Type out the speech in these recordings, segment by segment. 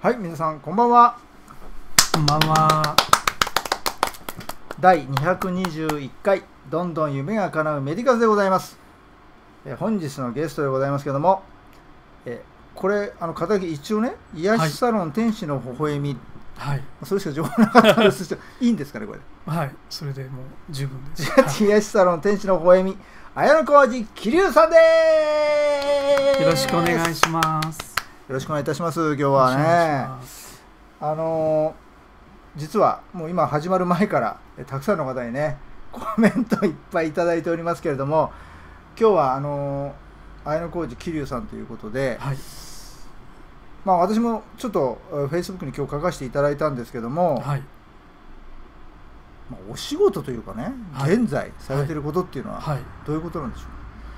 はい、皆さんこんばんは。 こんばんは。 第221回どんどん夢が叶うメディカズでございます。本日のゲストでございますけども、これ肩書き一応ね、癒しサロン天使の微笑み、 はい、 それしか情報なかったんですけどいいんですかねこれ。 はい、それでもう十分です。 癒しサロン天使の微笑み、綾野浩二桐生さんです。 よろしくお願いします。 よろしくお願いいたします。今日はね、実はもう今始まる前からたくさんの方にねコメントいっぱいいただいておりますけれども、今日は綾野浩二桐生さんということで、 はい、 私もちょっとフェイスブックに今日書かせていただいたんですけども、 はい、 お仕事というかね、 はい、 現在されていることっていうのはどういうことなんでしょ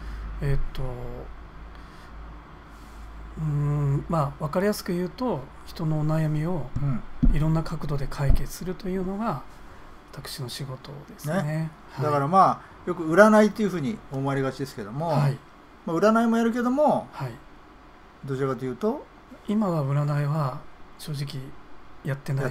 う。分かりやすく言うと、人のお悩みをいろんな角度で解決するというのが私の仕事ですね。 だからよく占いっていうふうに思われがちですけども、 はい、 占いもやるけども、 はい、 どちらかというと今は占いは正直やってない。 はい、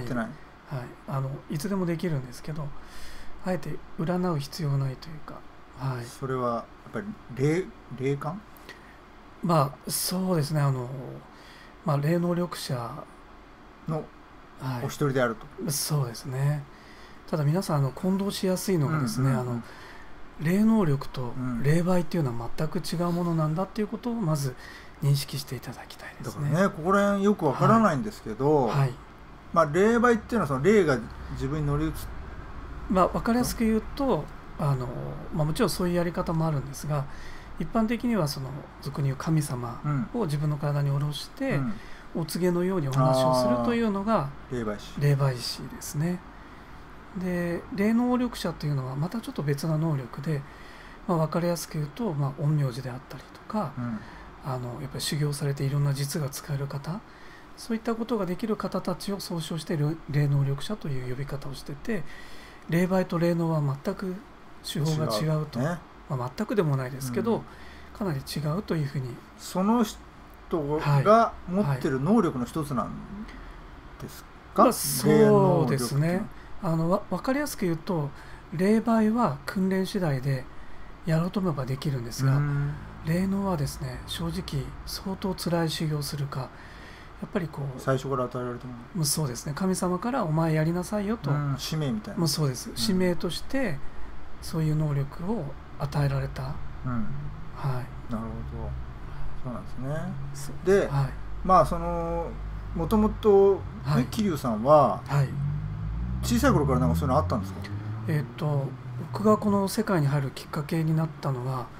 いつでもできるんですけど、あえて占う必要がないというか、はい、 それはやっぱり霊感？ そうですね、霊能力者のお一人であると、 そうですね。ただ皆さん混同しやすいのがですね、霊能力と霊媒っていうのは全く違うものなんだっていうことをまず認識していただきたいですね。 だからね、ここら辺よくわからないんですけど、 はい、 霊媒っていうのはその霊が自分に乗り移って、 分かりやすく言うともちろんそういうやり方もあるんですが、一般的にはその俗に言う神様を自分の体に下ろして、お告げのようにお話をするというのが霊媒師ですね。で、霊能力者というのはまたちょっと別な能力で、分かりやすく言うと、陰陽師であったりとか、やっぱり修行されていろんな術が使える方、そういったことができる方たちを総称して霊能力者という呼び方をしてて、霊媒と霊能は全く手法が違うと、全くでもないですけど、かなり違うというふうに。 その人が持ってる能力の一つなんですか？ そうですね。分かりやすく言うと、霊媒は訓練次第でやろうと思えばできるんですが、霊能はですね、正直相当辛い修行をするか、やっぱり最初から与えられたもの。 そうですね、神様からお前やりなさいよと、 使命みたいな。 そうです、使命としてそういう能力を与えられた。はい、 なるほど、そうなんですね。で、もともと桐生さんは小さい頃からなんかそういうのあったんですか？ 僕がこの世界に入るきっかけになったのは、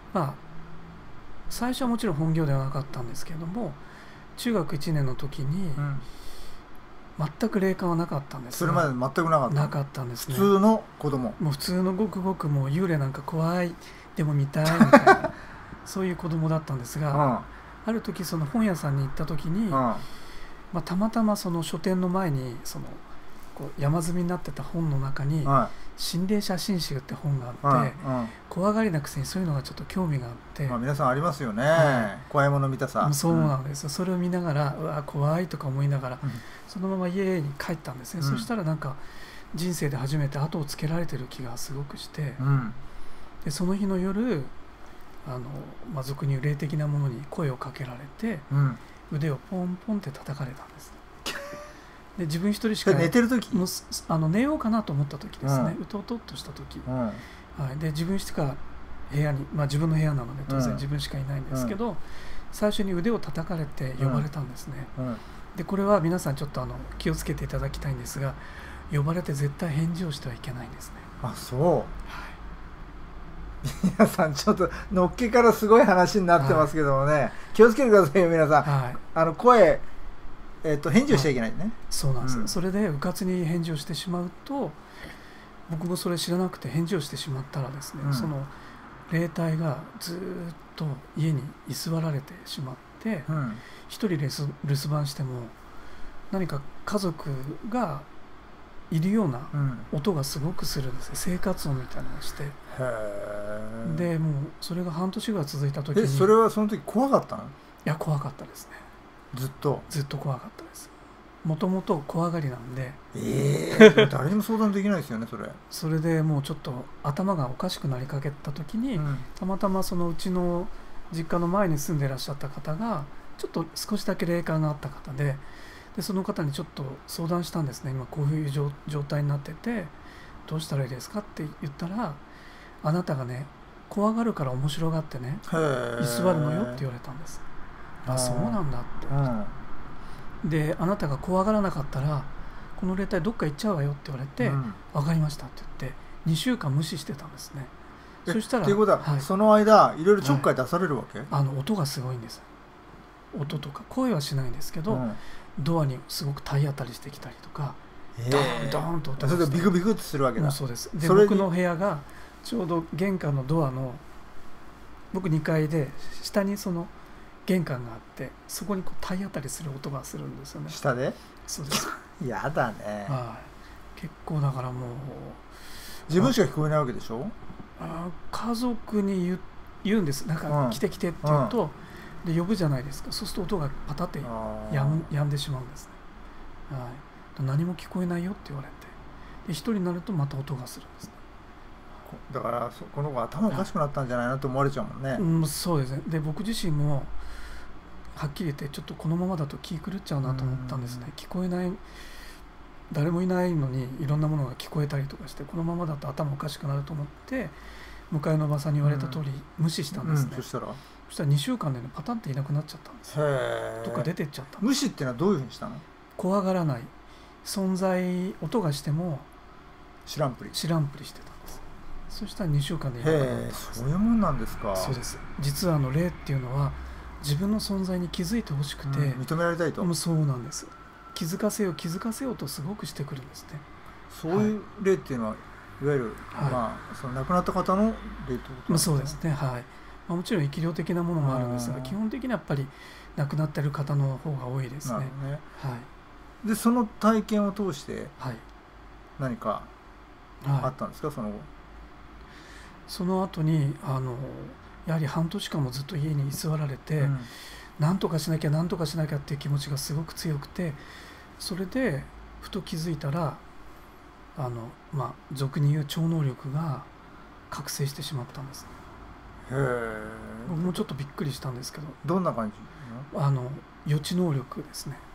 最初はもちろん本業ではなかったんですけれども、中学1年の時に全く霊感はなかったんですが。 それまで全くなかったんですね。普通の子供、 もう普通のごくごくもう幽霊なんか怖い、でも見たいみたいなそういう子供だったんですが、ある時その本屋さんに行った時に、たまたまその書店の前に山積みになってた本の中に心霊写真集って本があって、怖がりなくせにそういうのがちょっと興味があって、 皆さんありますよね、怖いもの見たさ。 そうなんですよ。それを見ながら、うわ怖いとか思いながら、そのまま家に帰ったんですね。そしたらなんか人生で初めて後をつけられてる気がすごくして、でその日の夜俗に言う霊的なものに声をかけられて、腕をポンポンって叩かれたんです。で自分一人しか寝てる時、 寝ようかなと思った時ですね、うとうとっとした時、で自分しか部屋に、自分の部屋なので当然自分しかいないんですけど、最初に腕を叩かれて呼ばれたんですね。でこれは皆さんちょっと気をつけていただきたいんですが、呼ばれて絶対返事をしてはいけないんですね。 そう、皆さんちょっとのっけからすごい話になってますけどもね、気をつけてくださいよ皆さん。声返事をしちゃいけないね。 そうなんです。それでうかつに返事をしてしまうと、僕もそれ知らなくて返事をしてしまったらですね、その霊体がずっと家に居座られてしまって、一人留守番しても何か家族がいるような音がすごくするんですよ。生活音みたいなのをして。でもうそれが半年ぐらい続いた時に。 それはその時怖かったの？ いや怖かったですね。 ずっと怖かったです。 もともと怖がりなんで、 誰にも相談できないですよねそれ。 それでもうちょっと頭がおかしくなりかけた時に、たまたまそのうちの実家の前に住んでいらっしゃった方がちょっと少しだけ霊感があった方で、その方にちょっと相談したんですね。今こういう状態になっててどうしたらいいですかって言ったら、あなたがね怖がるから面白がってね居座るのよって言われたんです。あ、そうなんだって、であなたが怖がらなかったらこの霊体どっか行っちゃうわよって言われて、分かりましたって言って2週間無視してたんですね。そしたらということは、その間いろいろちょっかい出されるわけ？ 音がすごいんです。音とか声はしないんですけど、ドアにすごく体当たりしてきたりとか、ドーンドーンと音がして、 それでビクビクってするわけだ。 そうです。で僕の部屋がちょうど玄関のドアの、僕2階で下にその玄関があって、そこにこう体当たりする音がするんですよね。 下で？ そうです。 やだね。 結構だからもう自分しか聞こえないわけでしょ？ 家族に言うんです。なんか来て来てって言うと、で呼ぶじゃないですか。そうすると音がパタってやんでしまうんですね。何も聞こえないよって言われて、で一人になるとまた音がするんですね。 だからこの子頭おかしくなったんじゃないのと思われちゃうもんね。 そうですね。で僕自身もはっきり言ってちょっとこのままだと気狂っちゃうなと思ったんですね。聞こえない、誰もいないのにいろんなものが聞こえたりとかして、このままだと頭おかしくなると思って向かいのおばさんに言われた通り無視したんですね。そしたら2週間でねパタンっていなくなっちゃったんですよ。どっか出てっちゃった。 無視っていうのはどういうふうにしたの？ 怖がらない、存在、音がしても知らんぷりしてたんです。そしたら2週間でいなくなったんです。 そういうもんなんですか？ そうです。実は霊っていうのは自分の存在に気づいてほしくて、 認められたいと。 そうなんです。気づかせようとすごくしてくるんですね。 そういう霊っていうのは、いわゆる、その亡くなった方の霊ってことですね。 そうですね。もちろん生き量的なものもあるんですが、基本的にはやっぱり亡くなっている方の方が多いですね。 でその体験を通して何かあったんですか？ その後にやはり半年間もずっと家に居座られて、なんとかしなきゃっていう気持ちがすごく強くて、それでふと気づいたら俗に言う超能力が覚醒してしまったんです。僕もちょっとびっくりしたんですけど。 どんな感じ？ 予知能力ですね。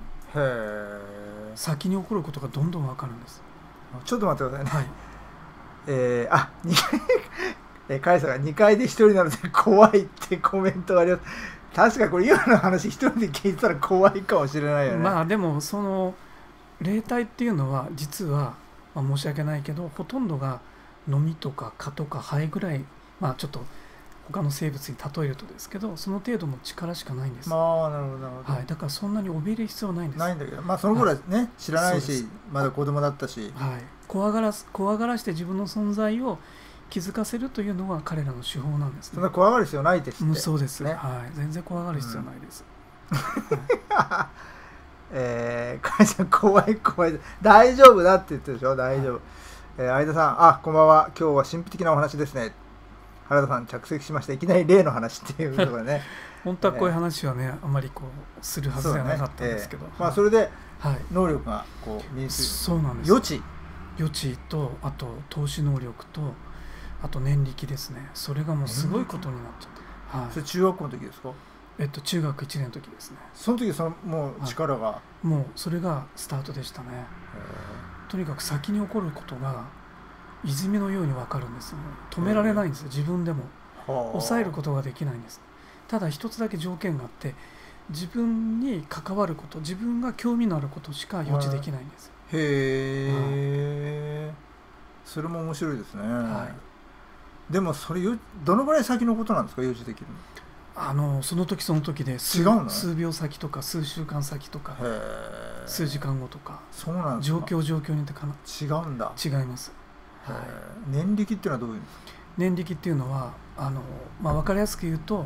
先に起こることがどんどん分かるんです。 ちょっと待ってくださいね。2階さんが2階で一人なので怖いってコメントがあります。確かこれ今の話一人で聞いてたら怖いかもしれないよね。 でもその霊体っていうのは実は、申し訳ないけどほとんどがノミとか蚊とかハエぐらい、ちょっと他の生物に例えるとですけど、その程度の力しかないんです。 なるほどなるほど。 だからそんなに怯える必要はないんです。 ないんだけど、その頃はね、知らないしまだ子供だったし、 怖がらして自分の存在を気づかせるというのが彼らの手法なんです、ね。 そんな怖がる必要ないですって。 そうですね。全然怖がる必要ないです。 かいさん怖い大丈夫だって言ってるでしょ。大丈夫。相田さん、こんばんは。今日は神秘的なお話ですね。原田さん着席しました。いきなり例の話っていうところでね。 本当はこういう話はね、あまりするはずじゃなかったんですけど。 それで能力が身について。 そうなんです。予知と、あと透視能力と、あと念力ですね。それがもうすごいことになっちゃった。 それ中学校の時ですか？ 中学1年の時ですね。 その時もう力が、 もうそれがスタートでしたね。とにかく先に起こることが泉のように分かるんですよ。止められないんですよ。自分でも抑えることができないんです。ただ一つだけ条件があって、自分に関わること、自分が興味のあることしか予知できないんです。 それも面白いですね。でもそれどのぐらい先のことなんですか？予知できるの。その時その時で違うの？ 数秒先とか数週間先とか数時間後とか。 そうなんですか？ 状況によって違うんだ。 違います。 念力っていうのはどういうんですか？ 念力っていうのは分かりやすく言うと、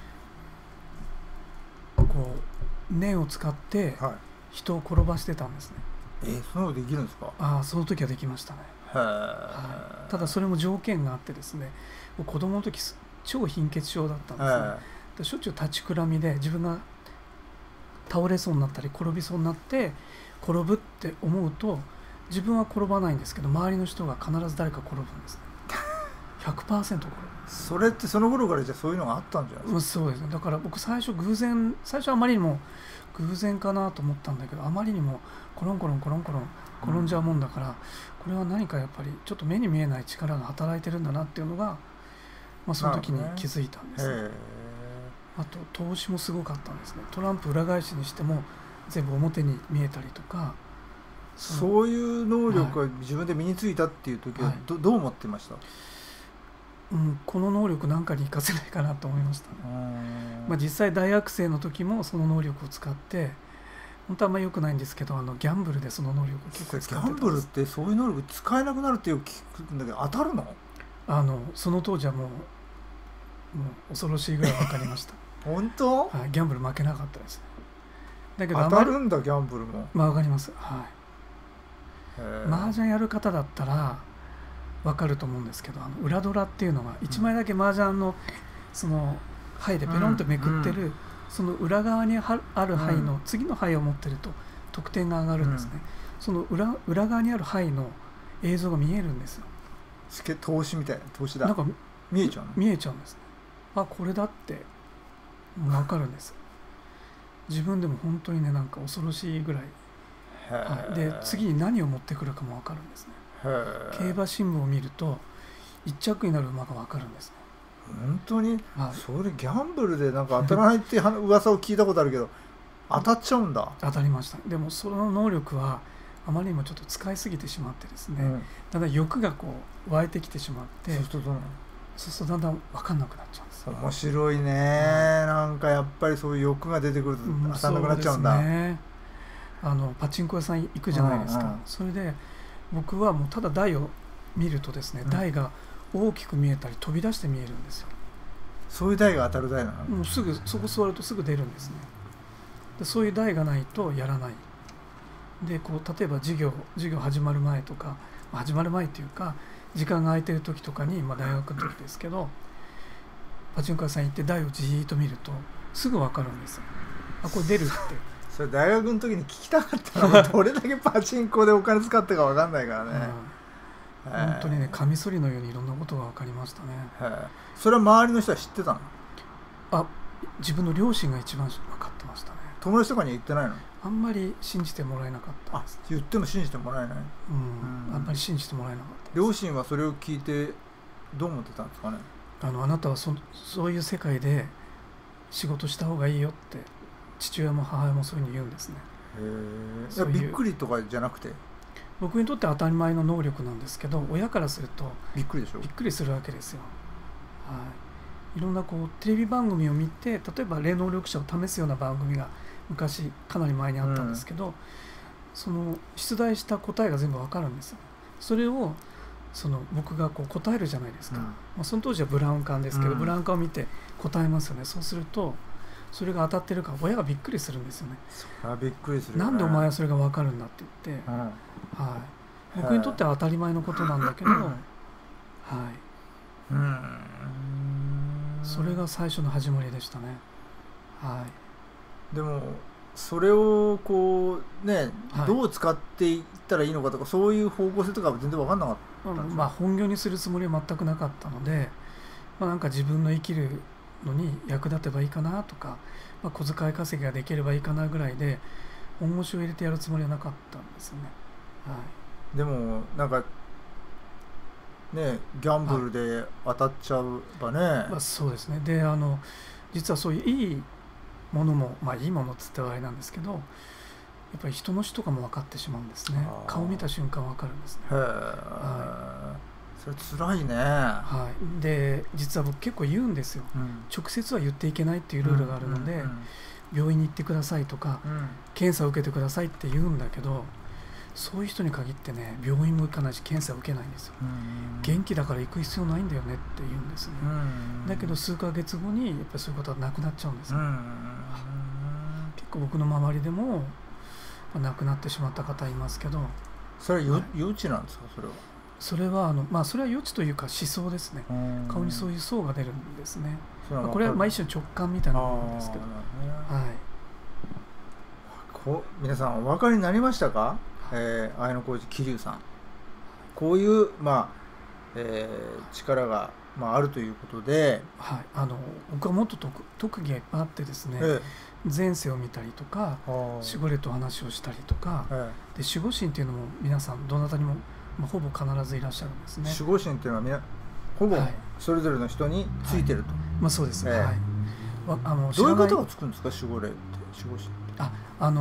念を使って人を転ばしてたんですね。 そんなことできるんですか？ その時はできましたね。ただそれも条件があってですね、子供の時超貧血症だったんですね。しょっちゅう立ちくらみで自分が倒れそうになったり転びそうになって転ぶって思うと自分は転ばないんですけど周りの人が必ず誰か転ぶんですね。100% 転ぶ。 それってその頃からじゃそういうのがあったんじゃないですか。 そうですね。だから僕最初あまりにも偶然かなと思ったんだけど、あまりにもコロンコロン転んじゃうもんだから、これは何かやっぱりちょっと目に見えない力が働いてるんだなっていうのが、その時に気づいたんですね。あと投資もすごかったんですね。トランプ裏返しにしても全部表に見えたりとか。 そういう能力が自分で身についたっていう時はどう思ってました？ この能力なんかに活かせないかなと思いましたね。実際大学生の時もその能力を使って本当はあんまり良くないんですけどギャンブルでその能力を結構使ってたんです。 ギャンブルってそういう能力使えなくなるっていう聞くんだけど当たるの？ その当時はもう恐ろしいぐらい分かりました。 本当？ はい、ギャンブル負けなかったですね。だけど当たるんだギャンブルも。 分かります。はい。麻雀やる方だったら分かると思うんですけど裏ドラっていうのが1枚だけ麻雀のその牌でペロンとめくってる、その裏側にある牌の次の牌を持ってると得点が上がるんですね。その 裏側にある牌の映像が見えるんですよ。 投資みたいな投資だ。 なんか見えちゃうの？ 見えちゃうんですね。これだって分かるんです。自分でも本当にねなんか恐ろしいぐらい。で次に何を持ってくるかも分かるんですね。競馬新聞を見ると1着になる馬が分かるんですね。 本当に？それギャンブルでなんか当たらないって噂を聞いたことあるけど当たっちゃうんだ。 当たりました。でもその能力はあまりにもちょっと使いすぎてしまってですね、だんだん欲が湧いてきてしまって、そうするとだんだん分かんなくなっちゃうんです。 面白いね。なんかやっぱりそういう欲が出てくると当たんなくなっちゃうんだ。 そうですね。パチンコ屋さん行くじゃないですか。それで僕はもうただ台を見るとですね、台が大きく見えたり飛び出して見えるんですよ。そういう台が当たる台なの？ もうすぐそこ座るとすぐ出るんですね。でそういう台がないとやらない。で例えば授業始まる前とか始まる前っていうか時間が空いてる時とかに、大学の時ですけどパチンコ屋さん行って台をじーっと見るとすぐ分かるんですよ。これ出るって。 それ大学の時に聞きたかったのどれだけパチンコでお金使ったか分かんないからね。 本当にねカミソリのようにいろんなことが分かりましたね。 それは周りの人は知ってたの？ 自分の両親が一番分かってましたね。 友達とかには言ってないの？ あんまり信じてもらえなかったです。 言っても信じてもらえない？ あんまり信じてもらえなかったです。 両親はそれを聞いてどう思ってたんですかね？ あなたはそういう世界で仕事した方がいいよって父親も母親もそういうふうに言うんですね。 びっくりとかじゃなくて僕にとっては当たり前の能力なんですけど親からするとびっくりでしょ？ びっくりするわけですよ。いろんなテレビ番組を見て例えば霊能力者を試すような番組が昔かなり前にあったんですけど、その出題した答えが全部わかるんですよ。それを僕が答えるじゃないですか。その当時はブラウン管ですけど、ブラウン管を見て答えますよね。そうするとそれが当たってるから親がびっくりするんですよね。 びっくりするよね。 なんでお前はそれが分かるんだって言って、僕にとっては当たり前のことなんだけど、それが最初の始まりでしたね。 でもそれをどう使っていったらいいのかとかそういう方向性とかは全然分かんなかったんですか？ 本業にするつもりは全くなかったので、なんか自分の生きるのに役立てばいいかなとか、小遣い稼ぎができればいいかなぐらいで本腰を入れてやるつもりはなかったんですよね。 でもなんかねギャンブルで当たっちゃうばね。 そうですね。で実はそういういいものもいいものっつってはあれなんですけど、やっぱり人の死とかも分かってしまうんですね。顔見た瞬間分かるんですね。 それ辛いね。 で実は僕結構言うんですよ。直接は言っていけないっていうルールがあるので、病院に行ってくださいとか、検査を受けてくださいって言うんだけど、そういう人に限ってね病院も行かないし検査を受けないんですよ。元気だから行く必要ないんだよねって言うんですね。だけど数ヶ月後にやっぱりそういうことはなくなっちゃうんですよ。結構僕の周りでも亡くなってしまった方いますけど。 それは予知なんですか？それはそれは予知というか思想ですね。顔にそういう層が出るんですね。これは一種直感みたいなものですけど。 皆さんお分かりになりましたか？綾小路桐生さん、こういう、力が、あるということで、 はい、僕はもっと特技がいっぱいあってですね、前世を見たりとか、守護霊と話をしたりとか、で守護神っていうのも皆さんどなたにも、ほぼ必ずいらっしゃるんですね。 守護神っていうのはほぼそれぞれの人についてると。 そうですね。 どういう方がつくんですか、守護霊って守護神って。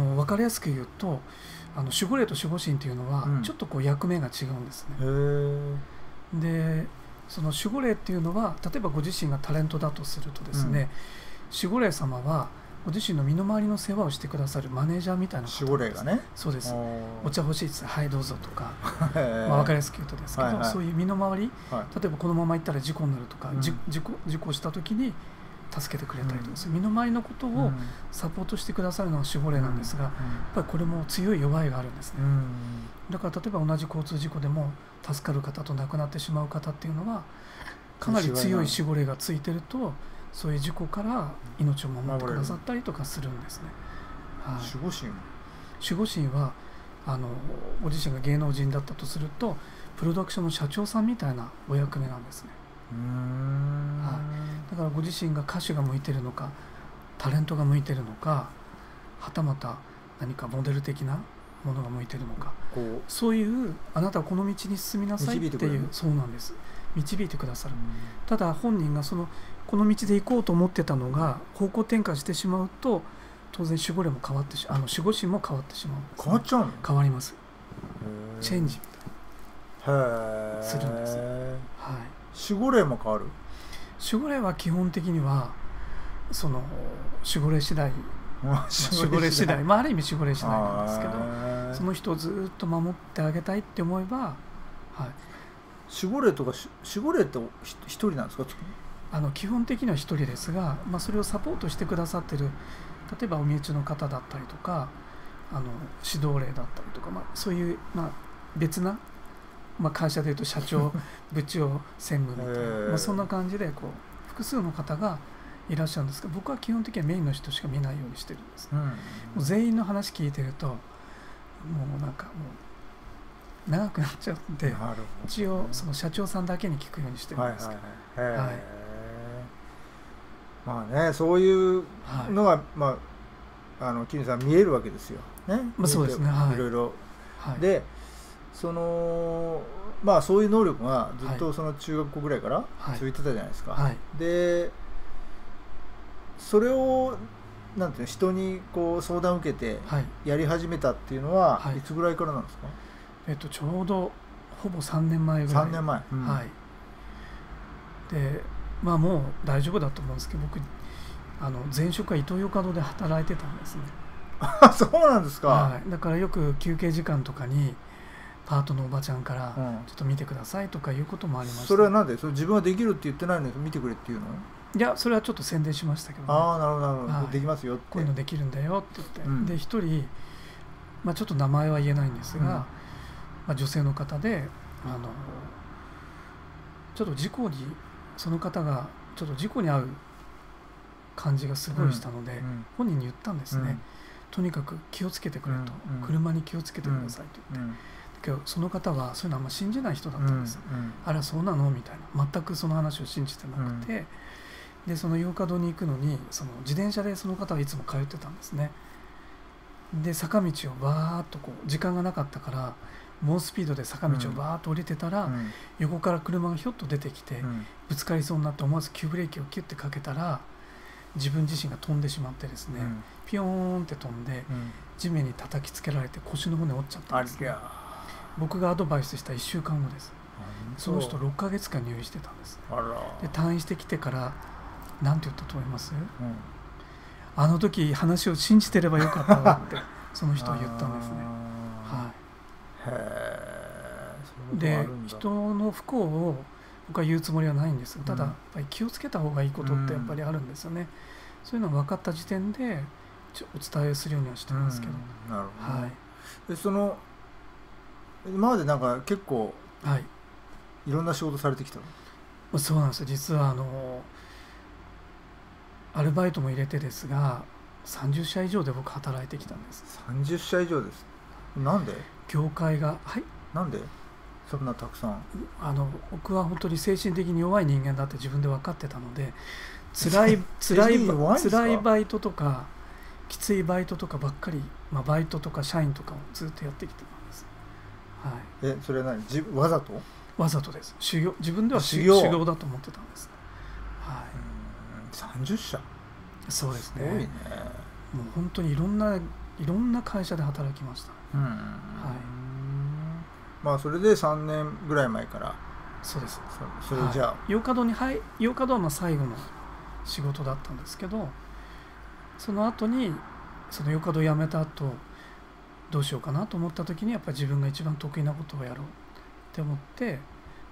分かりやすく言うと、守護霊と守護神っていうのはちょっと役目が違うんですね。でその守護霊っていうのは、例えばご自身がタレントだとするとですね、守護霊様はご自身の身の回りの世話をしてくださるマネージャーみたいな方です。 守護霊がね。 そうです。お茶欲しいです、はいどうぞとか、分かりやすく言うとですけど、そういう身の回り、例えばこのまま行ったら事故になるとか、事故した時に助けてくれたりとか、身の回りのことをサポートしてくださるのが守護霊なんですが、やっぱりこれも強い弱いがあるんですね。だから例えば同じ交通事故でも助かる方と亡くなってしまう方っていうのは、かなり強い守護霊がついてると、そういう事故から命を守ってくださったりとかするんですね。 守護神はご自身が芸能人だったとすると、プロダクションの社長さんみたいなお役目なんですね。だからご自身が歌手が向いてるのか、タレントが向いてるのか、はたまた何かモデル的なものが向いてるのか、そういうあなたはこの道に進みなさいっていう、そうなんです、導いてくださる。ただ本人がこの道で行こうと思ってたのが方向転換してしまうと、当然守護霊も変わって守護神も変わってしまうんです、 変わっちゃうの？ 変わります。チェンジするんです。 守護霊も変わる？ 守護霊は基本的には守護霊次第、守護霊次第、ある意味守護霊次第なんですけど、その人をずっと守ってあげたいって思えば、 守護霊とか守護霊って一人なんですか？ 基本的には一人ですが、それをサポートしてくださってる、例えばお身内の方だったりとか、指導霊だったりとか、そういう、別な、会社でいうと社長部長専務みたいな、そんな感じで複数の方がいらっしゃるんですが、僕は基本的にはメインの人しか見ないようにしてるんです。もう全員の話聞いてるともう長くなっちゃうんで、一応その社長さんだけに聞くようにしてるんですけど、 そういうのが、金さん見えるわけですよね。 そうですね、 いろいろ。でそういう能力がずっと中学校ぐらいから続いてたじゃないですか。でそれをなんていうの、人に相談を受けてやり始めたっていうのは、いつぐらいからなんですか？ ちょうどほぼ3年前ぐらい。 3年前。 でもう大丈夫だと思うんですけど、僕前職はイトーヨーカドーで働いてたんですね。 そうなんですか。 だからよく休憩時間とかにパートのおばちゃんからちょっと見てくださいとかいうこともありました。 それはなんで自分はできるって言ってないのに見てくれっていうの？ いや、それはちょっと宣伝しましたけど、 なるほど、できますよって、 こういうのできるんだよって言って、で一人、ちょっと名前は言えないんですが、女性の方でちょっとその方がちょっと事故に遭う感じがすごいしたので、本人に言ったんですね。とにかく気をつけてくれと、車に気をつけてくださいと言って、けどその方はそういうのあんま信じない人だったんです。あらそうなのみたいな、全くその話を信じてなくて、でそのヨーカドーに行くのに自転車でその方はいつも通ってたんですね。で坂道をバーッと時間がなかったから猛スピードで坂道をバーッと降りてたら、横から車がひょっと出てきて、ぶつかりそうになって思わず急ブレーキをキュッてかけたら、自分自身が飛んでしまってですね、ピヨーンって飛んで、地面に叩きつけられて腰の骨折っちゃったんですね。僕がアドバイスした1週間後です。その人6ヶ月間入院してたんです。で退院してきてから何て言ったと思います？あの時話を信じてればよかったわってその人は言ったんですね。で人の不幸を僕は言うつもりはないんです。ただやっぱり気をつけた方がいいことってやっぱりあるんですよね。そういうのが分かった時点でお伝えするようにはしてますけど。 なるほど。で今までなんか結構いろんな仕事されてきたの？ そうなんですよ。実はアルバイトも入れてですが 30社以上で僕働いてきたんです。 30社以上です。なんで？ 業界が、はい、 なんでそんなたくさん？ 僕は本当に精神的に弱い人間だって自分で分かってたので、辛いバイトとかきついバイトとかばっかり、バイトとか社員とかをずっとやってきてたんです。 はい、それは何？わざと？ わざとです。自分では修行だと思ってたんです。はい、 30社？ そうですね。 すごいね。 もう本当にいろんな会社で働きました。 それで3年ぐらい前から。 そうです。 それじゃあ、 洋華堂は最後の仕事だったんですけど、その後にその洋華堂辞めた後どうしようかなと思った時に、やっぱり自分が一番得意なことをやろうって思って、はい、だ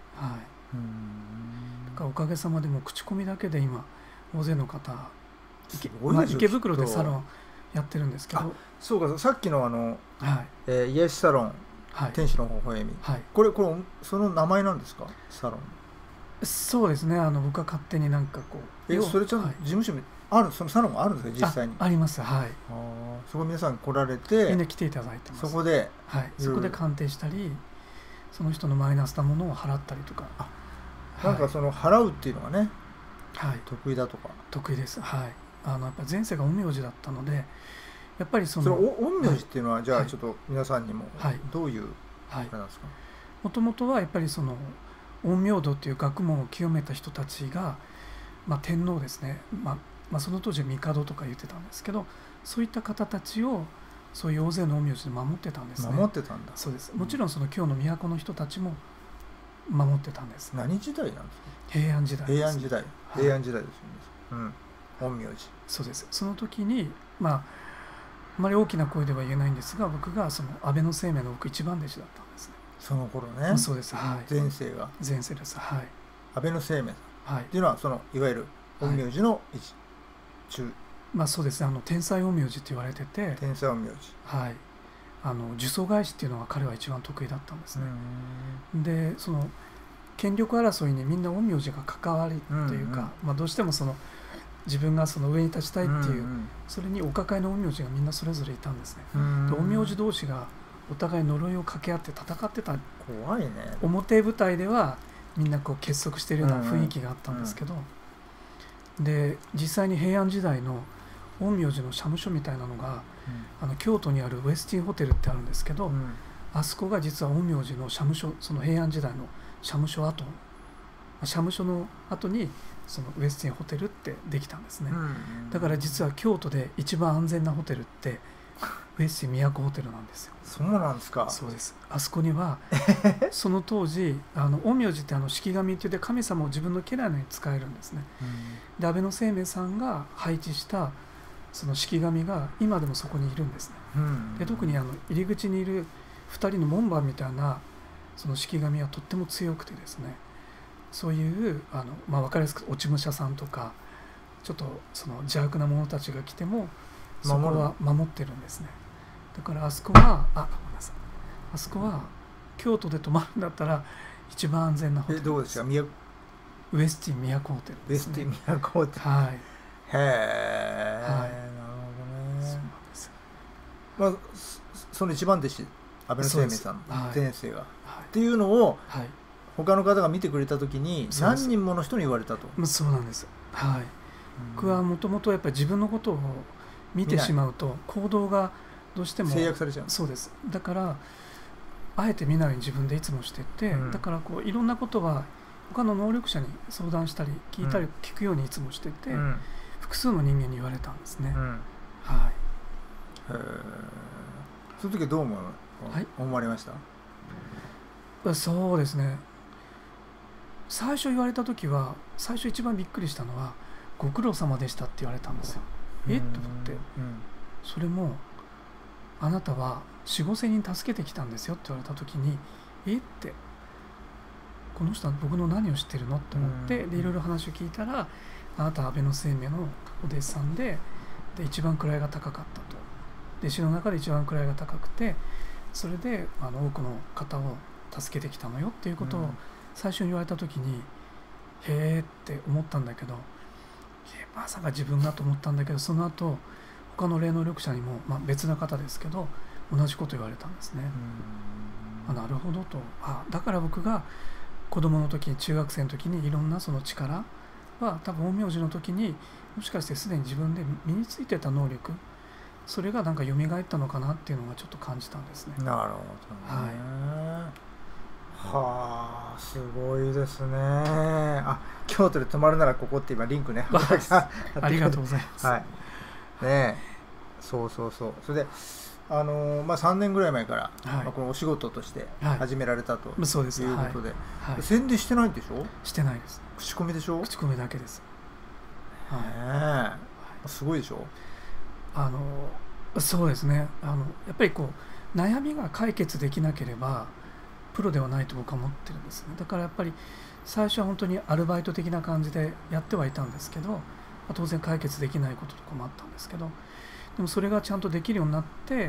からおかげさまでも口コミだけで今大勢の方、池袋でサロンやってるんですけど、 そうか、さっきの癒しサロン、天使の微笑み、これその名前なんですか？サロン。 そうですね。僕は勝手になんかこう、 それちゃんと事務所にある、そのサロンがあるんですか？実際に。 あります。はい。 そこ皆さん来られて、 みんな来ていただいてます。 そこで鑑定したり、その人のマイナスなものを払ったりとか。 なんかその払うっていうのがね、得意だとか。 得意です。はい。やっぱ前世が陰陽師だったので、やっぱりその陰陽師っていうのは、じゃあちょっと皆さんにもどういうあれなんですか？ もともとはやっぱりその陰陽道っていう学問を清めた人たちが、天皇ですね、その当時は帝とか言ってたんですけど、そういった方たちをそういう大勢の陰陽師で守ってたんですね。 守ってたんだ。 そうです。もちろんその京の都の人たちも守ってたんです。 何時代なんですか？ 平安時代です。 平安時代ですよね。陰陽師。 そうです。その時にあまり大きな声では言えないんですが、僕がその安倍晴明の一番弟子だったんですね。 その頃ね。 そうです。はい。 前世が。 前世です。はい。 安倍晴明さん。っていうのはそのいわゆる陰陽師の中。 そうですね。天才陰陽師って言われてて。 天才陰陽師。 はい。呪詛返しっていうのが彼は一番得意だったんですね。で、その権力争いにみんな陰陽師が関わりというか、どうしてもその自分がその上に立ちたいっていう、それにお抱えの陰陽師がみんなそれぞれいたんですね。で、陰陽師同士がお互い呪いを掛け合って戦ってた。 怖いね。 表舞台ではみんなこう結束しているような雰囲気があったんですけど、で実際に平安時代の陰陽師の社務所みたいなのが、京都にあるウェスティンホテルってあるんですけど、あそこが実は陰陽師の社務所、その平安時代の社務所跡、社務所の後にそのウェスティンホテルってできたんですね。だから実は京都で一番安全なホテルってウェスティン都ホテルなんですよ。 そうなんですか？ そうです。あそこにはその当時陰陽師って式神って言って神様を自分の家来のように使えるんですね。で、安倍晴明さんが配置したその式神が今でもそこにいるんですね。で、特に入り口にいる2人の門番みたいなその式神はとっても強くてですね、そういう分かりやすく落ち武者さんとかちょっとその邪悪な者たちが来てもそこは守ってるんですね。だからあそこはあそこは京都で泊まるんだったら一番安全なホテルです。 どうですか？ ウェスティン都ホテルですね。 ウェスティン都ホテル。 はい。 へえ。なるほどね。そうなんです。その一番弟子安倍晴明さん、前世がっていうのを他の方が見てくれたときに何人もの人に言われたと。 そうなんです。はい。僕はもともとやっぱり自分のことを見てしまうと行動がどうしても制約されちゃう。 そうです。だからあえて見ないように自分でいつもしてて、だからこういろんなことは他の能力者に相談したり聞いたり聞くようにいつもしてて、複数の人間に言われたんですね。はい。 その時はどう思われました？ そうですね。最初言われた時は最初一番びっくりしたのはご苦労様でしたって言われたんですよ。と思って、それもあなたは 4,5 千人助けてきたんですよって言われた時にってこの人は僕の何を知ってるのって思って、でいろいろ話を聞いたら、あなたは安倍晴明のお弟子さんで一番位が高かったと。弟子の中で一番位が高くて、それで多くの方を助けてきたのよっていうことを最初に言われた時に、へーって思ったんだけど、まさか自分だと思ったんだけど、その後他の霊能力者にも、別な方ですけど同じこと言われたんですね。なるほどと。だから僕が子供の時に中学生の時にいろんなその力は多分陰陽師の時にもしかしてすでに自分で身についてた能力、それがなんか蘇ったのかなっていうのがちょっと感じたんですね。 なるほどね。はあ、すごいですね。京都で泊まるならここって今リンクね。 ありがとうございます。 はい。ね、そう。それで3年ぐらい前から、このお仕事として始められたということで、宣伝してないんでしょ？ してないです。 口コミでしょ？ 口コミだけです。 すごいでしょ？ そうですね。やっぱりこう悩みが解決できなければプロではないと僕は思ってるんですね。だからやっぱり最初は本当にアルバイト的な感じでやってはいたんですけど、当然解決できないこととかもあったんですけど、でもそれがちゃんとできるようになって、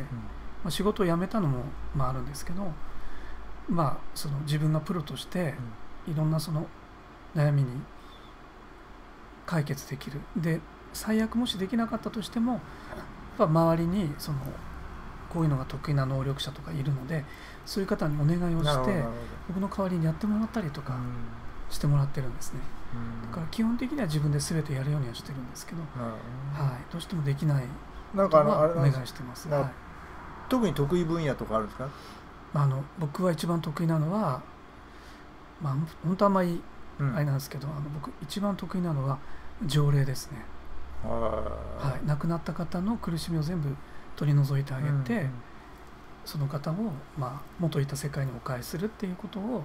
仕事を辞めたのもあるんですけど、その自分がプロとしていろんなその悩みに解決できる。で最悪もしできなかったとしても、周りにそのこういうのが得意な能力者とかいるので、そういう方にお願いをして僕の代わりにやってもらったりとかしてもらってるんですね。だから基本的には自分で全てやるようにはしてるんですけど、どうしてもできないことはお願いしてます。 特に得意分野とかあるんですか？ 僕は一番得意なのは、本当はあんまりあれなんですけど、僕一番得意なのは条例ですね。亡くなった方の苦しみを全部取り除いてあげて、その方を、元いた世界にお返しするっていうことを、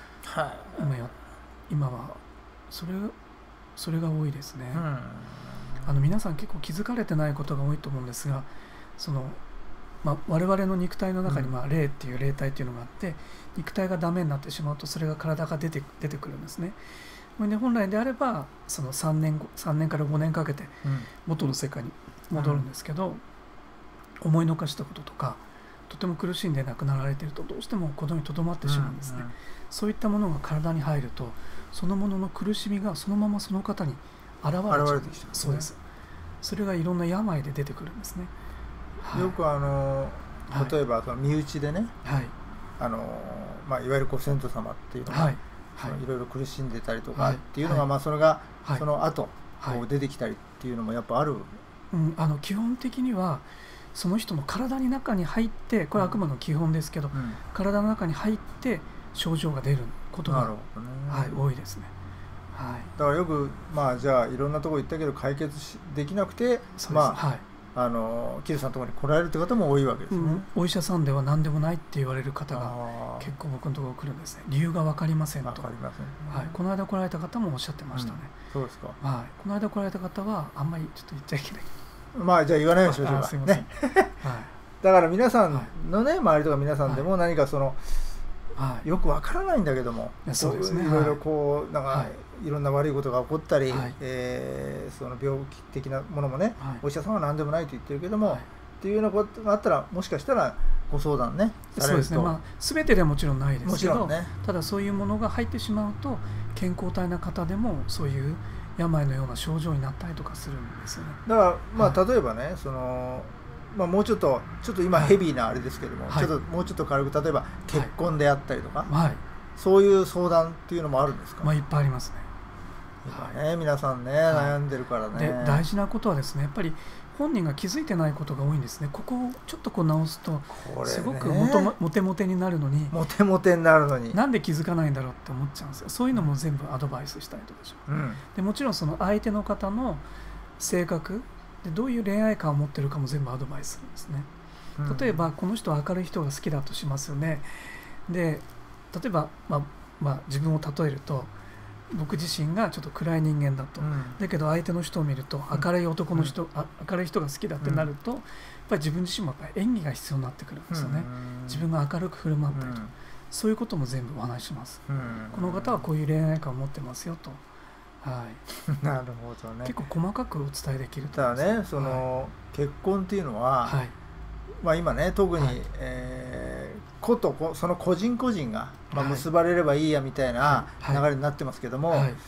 今はそれが多いですね。皆さん結構気づかれてないことが多いと思うんですが、その我々の肉体の中に霊っていう霊体っていうのがあって、肉体がダメになってしまうとそれが体が出てくるんですね。で本来であればその3年から5年かけて元の世界に戻るんですけど、思い残したこととかとても苦しんで亡くなられているとどうしてもこの世にとどまってしまうんですね。そういったものが体に入るとそのものの苦しみがそのままその方に現れてきてますね。そうです。それがいろんな病で出てくるんですね。 よく例えばその身内でね、いわゆるご先祖様っていうのが、いろいろ苦しんでたりとかっていうのが、それがその後出てきたりっていうのもやっぱある。 基本的にはその人の体の中に入って、これはあくまでも基本ですけど、体の中に入って症状が出ることが、多いですね。 だからよくじゃあいろんなところ行ったけど解決できなくて、キルさんのところに来られるという方も多いわけですね。 お医者さんでは何でもないって言われる方が結構僕のところに来るんですね。理由が分かりませんと。この間来られた方もおっしゃってましたね。 そうですか。 この間来られた方はあんまりちょっと言っちゃいけない。 じゃあ言わないようにしましょうか。すいません。だから皆さんのね、周りとか皆さんでも何かそのよくわからないんだけども、 そうですね。 いろいろこうなんかいろんな悪いことが起こったり、その病気的なものもね、お医者さんは何でもないと言ってるけども、っていうようなことがあったらもしかしたらご相談ねされると。 そうですね。全てではもちろんないですけど、ただそういうものが入ってしまうと健康体な方でもそういう病のような症状になったりとかするんですよね。 だから例えばね、そのもうちょっと今ヘビーなあれですけども、もうちょっと軽く例えば結婚であったりとか、そういう相談っていうのもあるんですか？ いっぱいありますね。 皆さんね、悩んでるからね。 で大事なことはですね、やっぱり本人が気づいてないことが多いんですね。ここをちょっと直すとすごくモテモテになるのになんで気づかないんだろうって思っちゃうんですよ。そういうのも全部アドバイスしたりとかします。でもちろんその相手の方の性格でどういう恋愛観を持ってるかも全部アドバイスするんですね。例えばこの人は明るい人が好きだとしますよね。で例えば、自分を例えると僕自身がちょっと暗い人間だと、だけど相手の人を見ると明るい男の人、明るい人が好きだってなると、やっぱり自分自身もやっぱり演技が必要になってくるんですよね。自分が明るく振る舞ったりとか、そういうことも全部お話します。この方はこういう恋愛観を持ってますよと。 なるほどね。 結構細かくお伝えできると。だね、その結婚っていうのは、今ね特に、その個人個人が、結ばれればいいやみたいな流れになってますけども、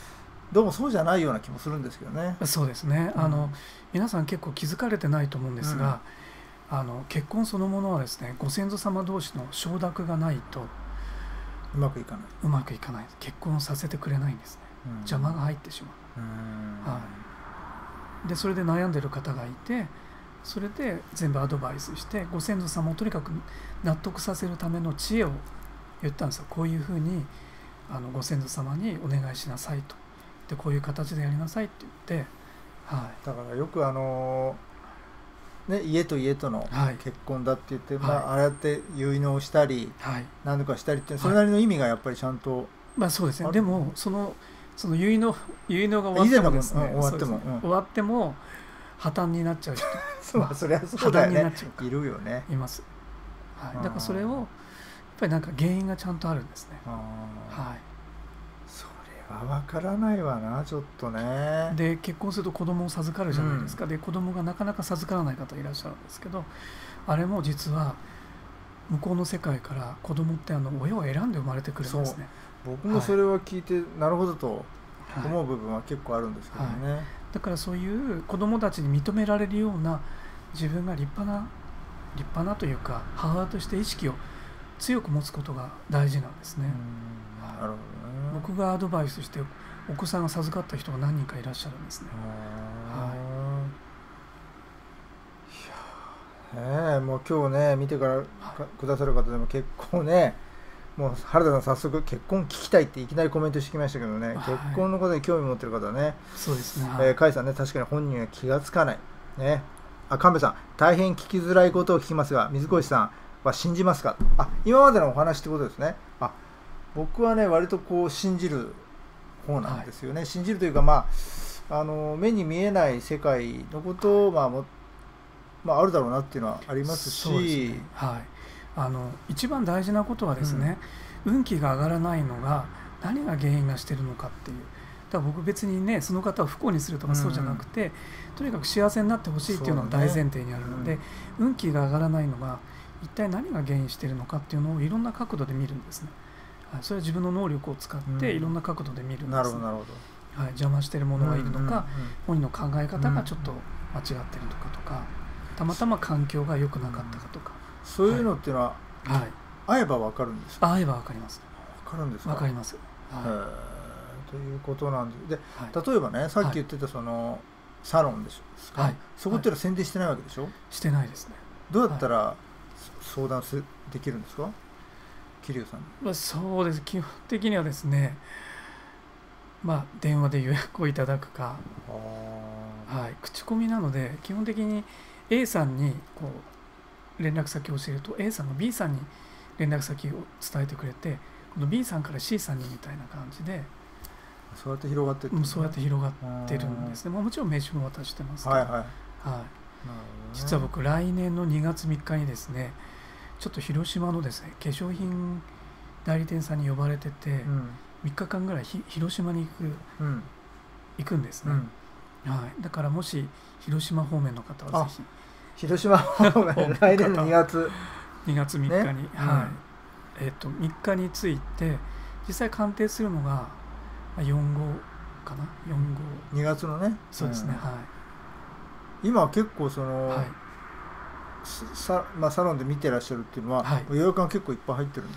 どうもそうじゃないような気もするんですけどね。 そうですね、皆さん結構気づかれてないと思うんですが、結婚そのものはですね、ご先祖様同士の承諾がないとうまくいかない、 結婚させてくれないんですね、邪魔が入ってしまう。でそれで悩んでる方がいて、それで全部アドバイスして、ご先祖様をとにかく納得させるための知恵を言ったんですよ。こういうふうにご先祖様にお願いしなさいと、でこういう形でやりなさいって言って、 だからよく家と家との結婚だって言って、ああやって結納したり、何とかしたりって、それなりの意味がやっぱりちゃんと、 そうですね。でもその結納が終わってもですね、終わっても破綻になっちゃう人そりゃそうだよね、いるよね、 います。だからそれをやっぱりなんか原因がちゃんとあるんですね。 それは分からないわな、ちょっとね。 で結婚すると子供を授かるじゃないですか。で子供がなかなか授からない方いらっしゃるんですけど、あれも実は向こうの世界から子供って親を選んで生まれてくるんですね。 僕もそれは聞いて、なるほどと思う部分は結構あるんですけどね。 だからそういう子供たちに認められるような自分が立派なというか、母親として意識を強く持つことが大事なんですね。 なるほどね。 僕がアドバイスしてお子さんが授かった人が何人かいらっしゃるんですね。 もう今日ね見てからくださる方でも結構ね、もう原田さん早速結婚聞きたいっていきなりコメントしてきましたけどね、結婚のことに興味持ってる方はね、 そうですね。 甲斐さんね、確かに本人は気がつかないね。神戸さん、大変聞きづらいことを聞きますが、水越さんは信じますか？今までのお話ってことですね。僕はね割とこう信じる方なんですよね。信じるというか、目に見えない世界のことをあるだろうなっていうのはありますし、 一番大事なことはですね、運気が上がらないのが何が原因がしてるのかっていう。だから僕別にねその方を不幸にするとかそうじゃなくて、とにかく幸せになってほしいっていうのが大前提にあるので、運気が上がらないのが一体何が原因しているのかっていうのをいろんな角度で見るんですね。それは自分の能力を使っていろんな角度で見るんです。 なるほど。 邪魔しているものがいるのか、本人の考え方がちょっと間違っているとか、たまたま環境が良くなかったかとか、 そういうのっていうのは、会えば分かるんですか？ 会えば分かります。 分かるんですか？ 分かります。 ということなんで、例えばね、さっき言ってたそのサロンでしょ、そこってのは宣伝してないわけでしょ？ してないですね。 どうやったら相談できるんですか？桐生さん。 そうです。基本的にはですね、電話で予約をいただくか、口コミなので基本的に A さんにこう連絡先を教えると A さんが B さんに連絡先を伝えてくれて、この B さんから C さんにみたいな感じで、 そうやって広がってる、 そうやって広がってるんですね。もちろん名刺も渡してますけど、実は僕来年の2月3日にですね、ちょっと広島のですね化粧品代理店さんに呼ばれてて、3日間ぐらい広島に行くんですね。だからもし広島方面の方はぜひ。 広島方面来年の2月 3日に、3日について実際鑑定するのが4号かな、 2月のね。 そうですね。 今結構その、サロンで見てらっしゃるっていうのは、予約が結構いっぱい入ってるんです。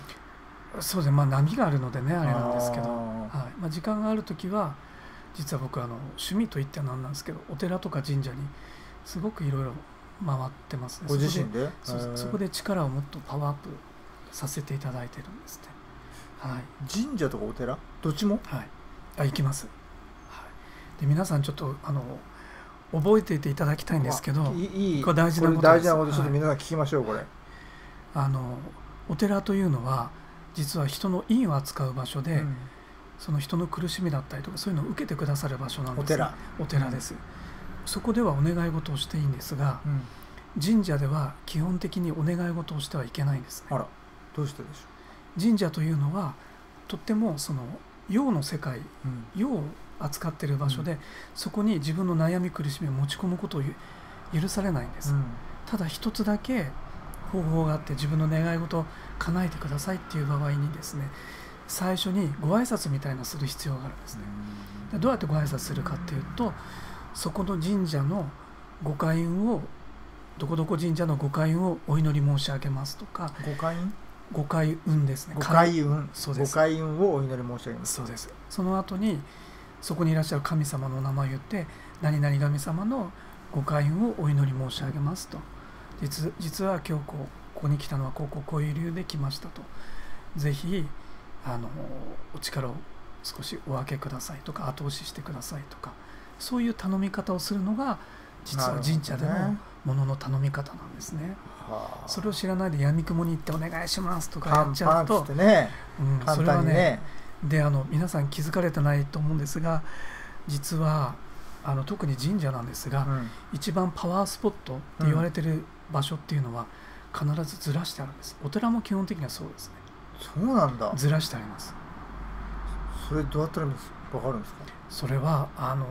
そうですね。波があるのでね、あれなんですけど、時間があるときは実は僕趣味といってはなんなんですけど、お寺とか神社にすごくいろいろ回ってますね。 ご自身で？ そこで力をもっとパワーアップさせていただいてるんですね。 神社とかお寺どっちも？ 行きます。で皆さんちょっと覚えていていただきたいんですけど、これ大事なことです。 大事なこと、ちょっと皆さん聞きましょう。これお寺というのは実は人の因を扱う場所で、その人の苦しみだったりとかそういうのを受けてくださる場所なんです。お寺です。そこではお願い事をしていいんですが、神社では基本的にお願い事をしてはいけないんですね。 どうしてでしょう？神社というのはとってもその陽の世界、陽を扱っている場所で、そこに自分の悩み苦しみを持ち込むことを許されないんです。ただ一つだけ方法があって、自分の願い事を叶えてくださいっていう場合にですね、 最初にご挨拶みたいなのする必要があるんですね。でどうやってご挨拶するかっていうと、そこの神社のご開運を、どこどこ神社のご開運をお祈り申し上げますとか。ご開運ですね。 ご開運。 そうです。 ご開運をお祈り申し上げます。 そうです。その後にそこにいらっしゃる神様の名前を言って、何々神様のご開運をお祈り申し上げますと。実は今日ここに来たのはこういう理由で来ましたと。ぜひお力を少しお分けくださいとか、後押ししてくださいとか、そういう頼み方をするのが実は神社でのものの頼み方なんですね。それを知らないで闇雲に行ってお願いしますとかやっちゃうと、 それはね、 で皆さん気づかれてないと思うんですが、実は特に神社なんですが、一番パワースポットって言われてる場所っていうのは必ずずらしてあるんです。お寺も基本的にはそうですね。 そうなんだ。 ずらしてあります。 それどうやったら分かるんですか？ それは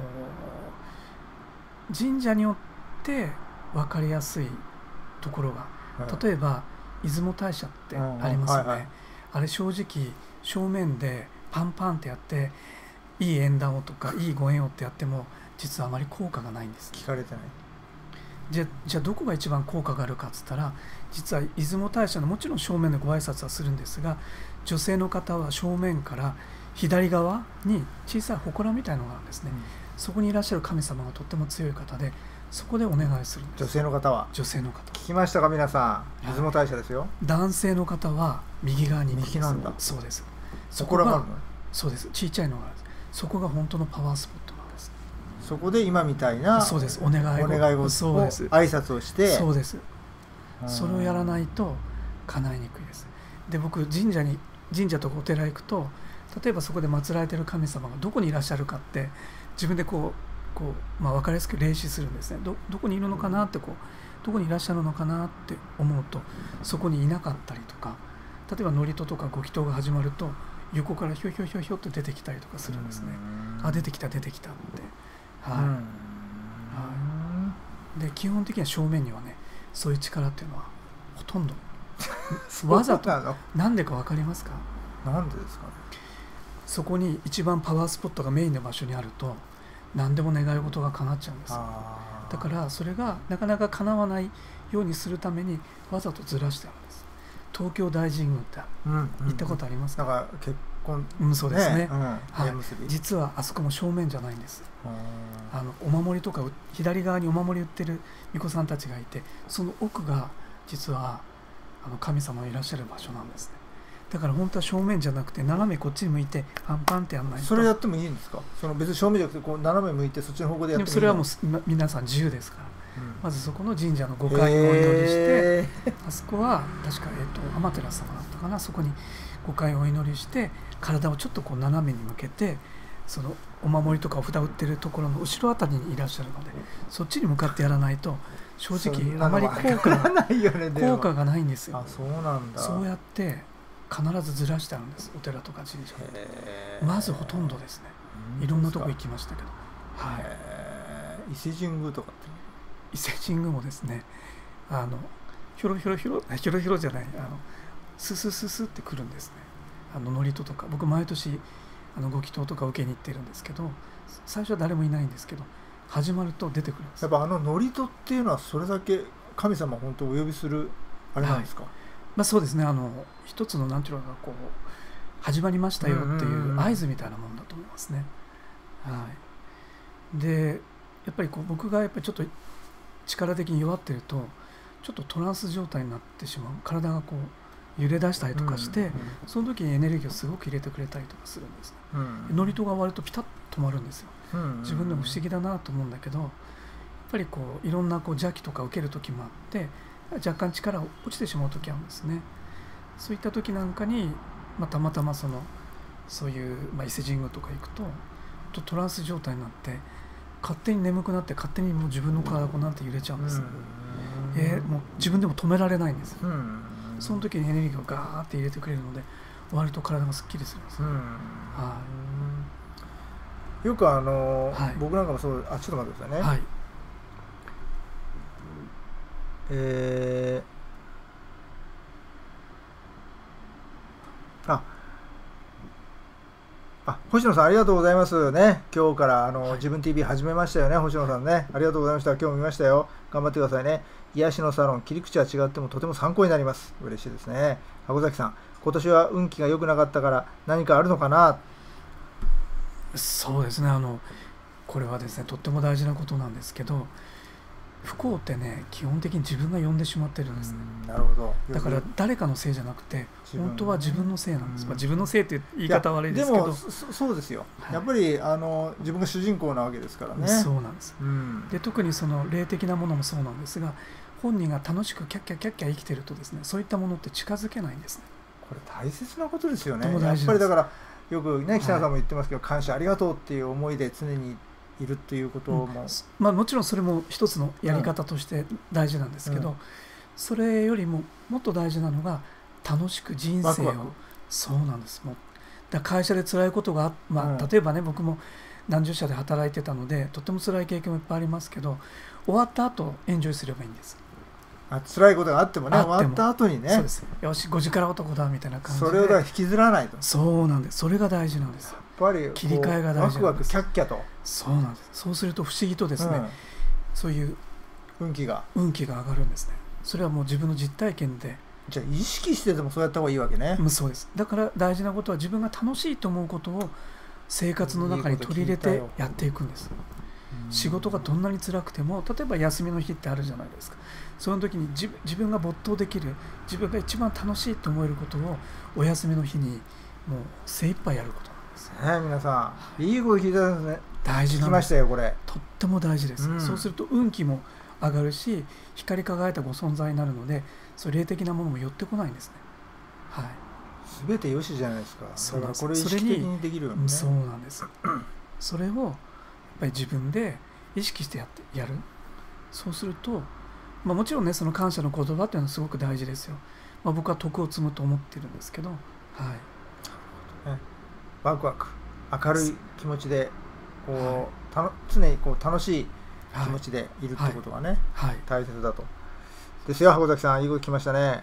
神社によって分かりやすいところが、例えば出雲大社ってありますよね。あれ正直正面でパンパンってやっていい縁談をとかいいご縁をってやっても実はあまり効果がないんです。 聞かれてない。 じゃあどこが一番効果があるかっつったら、実は出雲大社のもちろん正面でご挨拶はするんですが、女性の方は正面から左側に小さい祠みたいなのがあるんですね。そこにいらっしゃる神様がとっても強い方で、そこでお願いするんです。 女性の方は。 女性の方。 聞きましたか皆さん。出雲大社ですよ。 男性の方は右側に行くんです。 右なんだ。 そうです。 そこがそうです。ちっちゃいのがある。そこが本当のパワースポットなんです。 そこで今みたいな、 そうです。お願い事、そうです。挨拶をして、 そうです。それをやらないと叶いにくいです。で、僕神社とかお寺行くと、例えばそこで祀られている神様がどこにいらっしゃるかって自分で分かりやすく霊視するんですね。どこにいるのかなってどこにいらっしゃるのかなって思うと、そこにいなかったりとか、例えば祝詞とかご祈祷が始まると横からひょひょひょひょって出てきたりとかするんですね。出てきたって。で基本的には正面にはね、そういう力っていうのはほとんどわざと。なんでか分かりますか？ なんでですかね。 そこに一番パワースポットがメインの場所にあると何でも願い事が叶っちゃうんですよ。だからそれがなかなか叶わないようにするためにわざとずらしてあるんです。東京大神宮って行ったことありますか？ だから結婚、 そうですね。実はあそこも正面じゃないんです。お守りとか左側にお守り売ってる巫女さんたちがいて、その奥が実は神様がいらっしゃる場所なんですね。だから本当は正面じゃなくて斜めこっちに向いてパンパンってやんないと。 それやってもいいんですか？別に正面じゃなくて斜め向いてそっちの方向でやってもいいの？ それはもう皆さん自由ですから、まずそこの神社のご開運をお祈りして、あそこは確か天照様だったかな、そこにご開運をお祈りして体をちょっと斜めに向けて、そのお守りとかお札売ってるところの後ろあたりにいらっしゃるので、そっちに向かってやらないと正直あまり効果がないんですよ。 そうなんだ。 そうやって必ずずらしてあるんです、お寺とか神社。まずほとんどですね。いろんなとこ行きましたけど、 伊勢神宮とかって。 伊勢神宮もですね、ひょろひょろじゃない、ススススってくるんですね。祝詞とか僕毎年ご祈祷とか受けに行ってるんですけど、最初は誰もいないんですけど始まると出てくるんです。 やっぱ祝詞っていうのはそれだけ神様本当お呼びするあれなんですか？ そうですね。一つのなんていうのか始まりましたよっていう合図みたいなものだと思いますね。でやっぱり僕がやっぱりちょっと力的に弱ってるとちょっとトランス状態になってしまう。体が揺れ出したりとかして、その時にエネルギーをすごく入れてくれたりとかするんですね。祝詞が終わるとピタッと止まるんですよ。自分でも不思議だなと思うんだけど、やっぱりいろんな邪気とか受ける時もあって、若干力が落ちてしまう時あるんですね。そういった時なんかに、たまたまそういう、伊勢神宮とか行くとトランス状態になって勝手に眠くなって勝手にもう自分の体がなんて揺れちゃうんです、もう自分でも止められないんです、その時にエネルギーをガーって入れてくれるので割と体がすっきりするんです、 よく僕なんかもそう、ちょっと待ってくださいね。 星野さんありがとうございますね。今日から自分 TV 始めましたよね。星野さんね、ありがとうございました。今日見ましたよ。頑張ってくださいね。癒しのサロン、切り口は違ってもとても参考になります。嬉しいですね。箱崎さん、今年は運気が良くなかったから何かあるのかな。 そうですね、これはですねとっても大事なことなんですけど、不幸ってね基本的に自分が呼んでしまってるんですね。 なるほど。 だから誰かのせいじゃなくて本当は自分のせいなんです。自分のせいって言い方悪いですけど、 でもそうですよ、やっぱり自分が主人公なわけですからね。 そうなんです、で特にその霊的なものもそうなんですが、本人が楽しくキャッキャキャッキャ生きてるとですね、そういったものって近づけないんですね。 これ大切なことですよね。 やっぱりだからよくね北野さんも言ってますけど、感謝ありがとうっていう思いで常にいるということも、 もちろんそれも一つのやり方として大事なんですけど、それよりももっと大事なのが楽しく人生をそうなんです。もうだから会社で辛いことが例えばね、僕も何十社で働いてたのでとても辛い経験もいっぱいありますけど、終わった後エンジョイすればいいんです。 辛いことがあってもね、終わった後にね、 そうです。よし5時から男だみたいな感じで、 それをだから引きずらないと。 そうなんです。それが大事なんです。やっぱり切り替えが大事なんです。 ワクワクキャッキャと。 そうなんです。そうすると不思議とですね、そういう運気が上がるんですね。それはもう自分の実体験で。 じゃあ意識してでもそうやった方がいいわけね。 そうです。だから大事なことは自分が楽しいと思うことを生活の中に取り入れてやっていくんです。仕事がどんなに辛くても、例えば休みの日ってあるじゃないですか。その時に自分が没頭できる、自分が一番楽しいと思えることをお休みの日にもう精一杯やることなんです。 皆さんいいこと聞いたんですね。 大事なんです。 聞きましたよこれ。 とっても大事です。そうすると運気も上がるし、光り輝いたご存在になるので、そう霊的なものも寄ってこないんですね。はい。 全てよしじゃないですか。 そうなんです。 これ意識的にできるよね。 そうなんです。それをやっぱり自分で意識してやる。そうすると、もちろんねその感謝の言葉っていうのはすごく大事ですよ。僕は徳を積むと思ってるんですけど、はい。 ワクワク明るい気持ちで常に楽しい気持ちでいるってことがね、大切だと。ですよ。箱崎さんいいこと聞きましたね。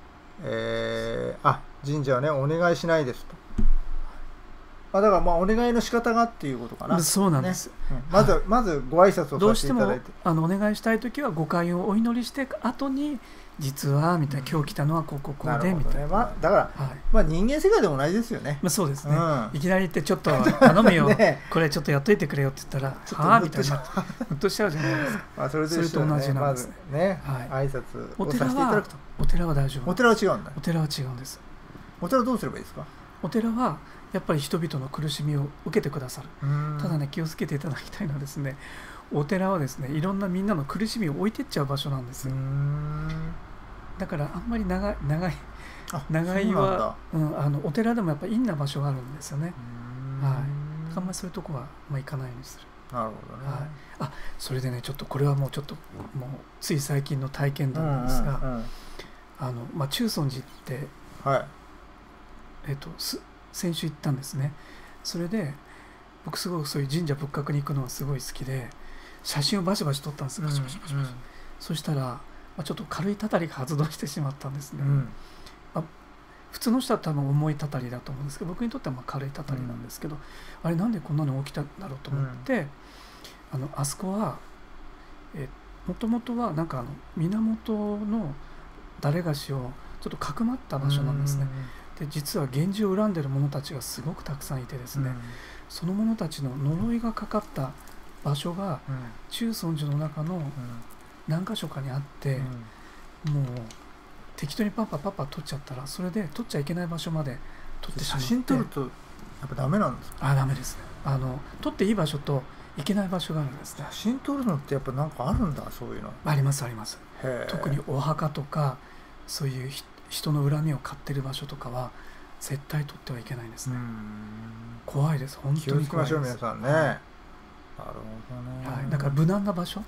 神社はねお願いしないですと。だからお願いの仕方がっていうことかな。 そうなんです。 まずご挨拶をさせていただいて、 お願いしたいときはご開運をお祈りして後に実はみたいな、今日来たのはこうでみたいな。 だから人間世界でも同じですよね。 そうですね。いきなり言ってちょっと頼むよこれちょっとやっといてくれよって言ったらはあみたいなふっとしちゃうじゃないですか。 それと同じなんですね。挨拶をさせていただくと。 お寺は大丈夫。 お寺は違うんだ。 お寺は違うんです。 お寺はどうすればいいですか。 お寺はやっぱり人々の苦しみを受けてくださる。ただね気をつけていただきたいのはですね、お寺はですねいろんなみんなの苦しみを置いてっちゃう場所なんですよ。だからあんまり長いはお寺でもやっぱり陰な場所があるんですよね。あんまりそういうとこは行かないようにする。 なるほどね。 それでねちょっとこれはもうつい最近の体験談なんですが、中尊寺って先週行ったんですね。それで僕すごくそういう神社仏閣に行くのがすごい好きで、写真をバシバシ撮ったんです。そしたらちょっと軽いたたりが発動してしまったんですね。普通の人は多分重いたたりだと思うんですけど、僕にとっては軽いたたりなんですけど、あれなんでこんなの起きたんだろうと思って、あそこはもともとはなんか源の誰がしをちょっとかくまった場所なんですね。で実は源氏を恨んでいる者たちがすごくたくさんいてですね、その者たちの呪いがかかった場所が中尊寺の中の何箇所かにあって、もう適当にパッパ撮っちゃったら、それで撮っちゃいけない場所まで撮ってしまって。 写真撮るとやっぱダメなんですか。 ダメですね。撮っていい場所といけない場所があるんですね。 写真撮るのってやっぱなんかあるんだ、そういうの。 あります。特にお墓とかそういう人の恨みを買ってる場所とかは絶対撮ってはいけないんですね。怖いです。本当に怖いです。 気をつけましょう皆さんね。なるほどね。 だから無難な場所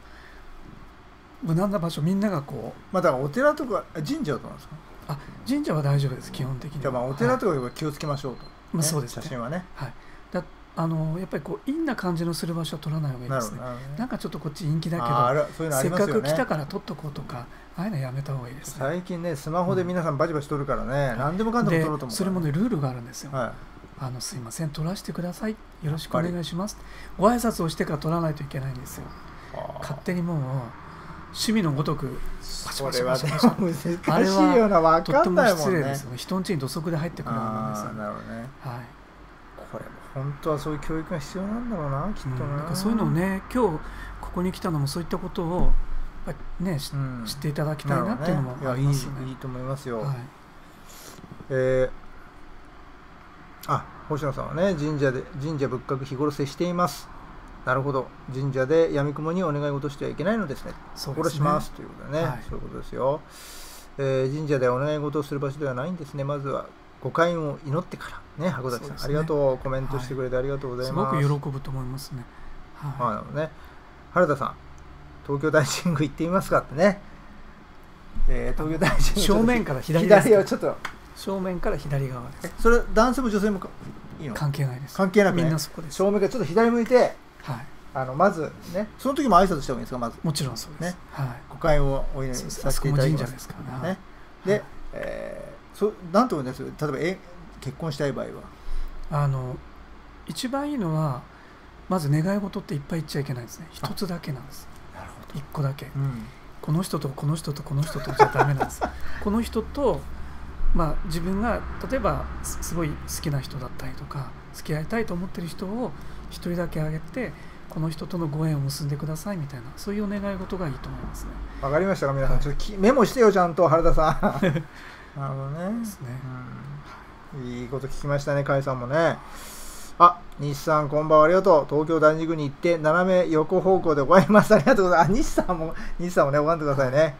みんながだからお寺とか神社はどうなんですか。 神社は大丈夫です。基本的に。 じゃあお寺とかは気をつけましょうと。 そうですね。 写真はね。 やっぱり陰な感じのする場所は撮らない方がいいですね。なんかちょっとこっち陰気だけどせっかく来たから撮っとこうとか、ああいうのやめた方がいいですね。 最近ねスマホで皆さんバチバチ撮るからね、何でもかんでも撮ろうと思う。 それもねルールがあるんですよ。 すいません取らせてください、よろしくお願いします、ご挨拶をしてから取らないといけないんですよ。勝手にもう趣味のごとくパチパチパチパチ、 難しいような、分かんないもんね。 とっても失礼ですよね。人ん家に土足で入ってくるようなもんですよね。 なるほどね。 はい。 これも本当はそういう教育が必要なんだろうな、きっとね。 なんかそういうのをね、今日ここに来たのもそういったことをね、知っていただきたいなっていうのもありますね。 いいと思いますよ。 はい。 星野さんはね、神社仏閣日頃接しています。なるほど、神社で闇雲にお願い事してはいけないのですね。心しますということでね、そういうことですよ。神社でお願い事をする場所ではないんですね。まずはご開運を祈ってからね。箱崎さん、ありがとう、コメントしてくれてありがとうございます。 すごく喜ぶと思いますね。 はい。原田さん、東京大神宮行ってみますかってね。東京大神宮正面から左をちょっと正面から左側です。 それ男性も女性もいいの？ 関係ないです。 関係なくね、 みんなそこです。 正面からちょっと左向いて、 はい、 まずね、その時も挨拶した方がいいですか？まずもちろんそうです、 ね、はい、ご開運をお祈りさせていただきます。 神社ですからね。で、なんと思うんです？例えば結婚したい場合は一番いいのはまず願い事っていっぱい言っちゃいけないですね。一つだけなんです。 なるほど。 一個だけ、この人とこの人とこの人とじゃダメなんです。この人と自分が例えばすごい好きな人だったりとか付き合いたいと思ってる人を一人だけあげて、この人とのご縁を結んでくださいみたいな、そういうお願い事がいいと思いますね。 わかりましたか皆さん、ちょっとメモしてよちゃんと、原田さん。なるほどね。 ですね。 いいこと聞きましたね、甲斐さんもね。西さんこんばんは、ありがとう。東京大神宮に行って斜め横方向でございます。ありがとうございます。西さんもね、拝んでくださいね。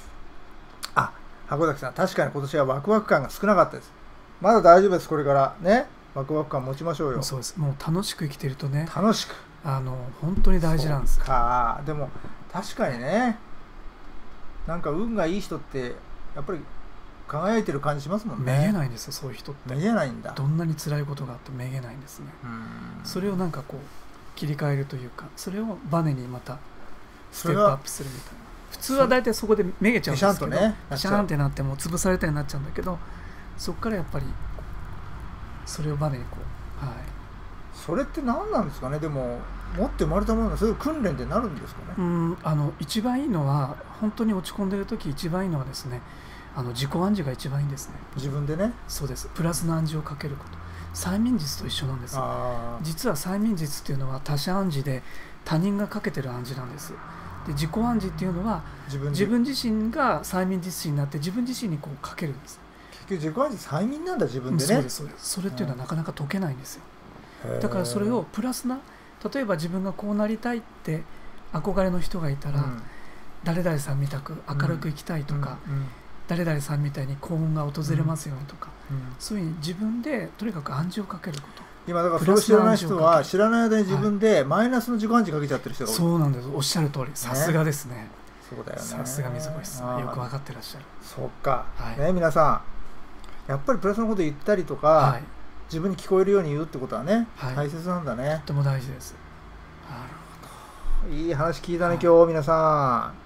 箱崎さん、確かに今年はワクワク感が少なかったです。まだ大丈夫です。これからね、ワクワク感持ちましょうよ。 そうです。もう楽しく生きてるとね、 楽しく本当に大事なんです。 でも確かにね、なんか運がいい人ってやっぱり輝いてる感じしますもんね。 めげないんですよ、そういう人って。 めげないんだ。 どんなに辛いことがあってもめげないんですね。それをなんかこう切り替えるというか、それをバネにまたステップアップするみたいな。普通は大体そこでめげちゃうんですけど、シャーンってなっても潰されたようになっちゃうんだけど、そこからやっぱりそれをバネにこう、 それって何なんですかね。でも持って生まれたものがそういう訓練ってなるんですかね。 一番いいのは、本当に落ち込んでる時一番いいのはですね、自己暗示が一番いいんですね。 自分でね。 そうです。プラスの暗示をかけること、催眠術と一緒なんです。実は催眠術っていうのは他者暗示で他人がかけてる暗示なんです。で、自己暗示っていうのは自分自身が催眠術師になって自分自身にこうかけるんです。 結局自己暗示催眠なんだ、自分でね。 そうです、そうです。それっていうのはなかなか解けないんですよ。だからそれをプラスな、例えば自分がこうなりたいって憧れの人がいたら、誰々さんみたく明るく生きたいとか、誰々さんみたいに幸運が訪れますようにとか、そういうふうに自分でとにかく暗示をかけること。 今だからそれを知らない人は知らない間に自分でマイナスの自己暗示かけちゃってる人が多い。 そうなんです。おっしゃる通り、さすがですね。 そうだよね。 さすが水越さん、よく分かってらっしゃる。 そうか、ね、皆さんやっぱりプラスのこと言ったりとか、自分に聞こえるように言うってことはね、大切なんだね。 とても大事です。 なるほど。いい話聞いたね、今日皆さん。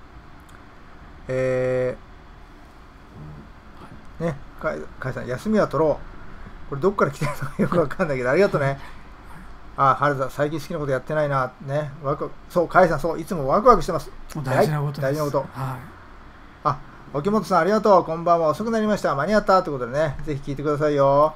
ね、甲斐さん、休みは取ろう。これどっから来てるのかよくわかんないけど、ありがとうね。原田さん、最近好きなことやってないな。ね、そう、甲斐さん、そう、いつもワクワクしてます。 大事なことです。 大事なこと。沖本さん、ありがとう。こんばんは。遅くなりました。間に合ったということでね、ぜひ聞いてくださいよ。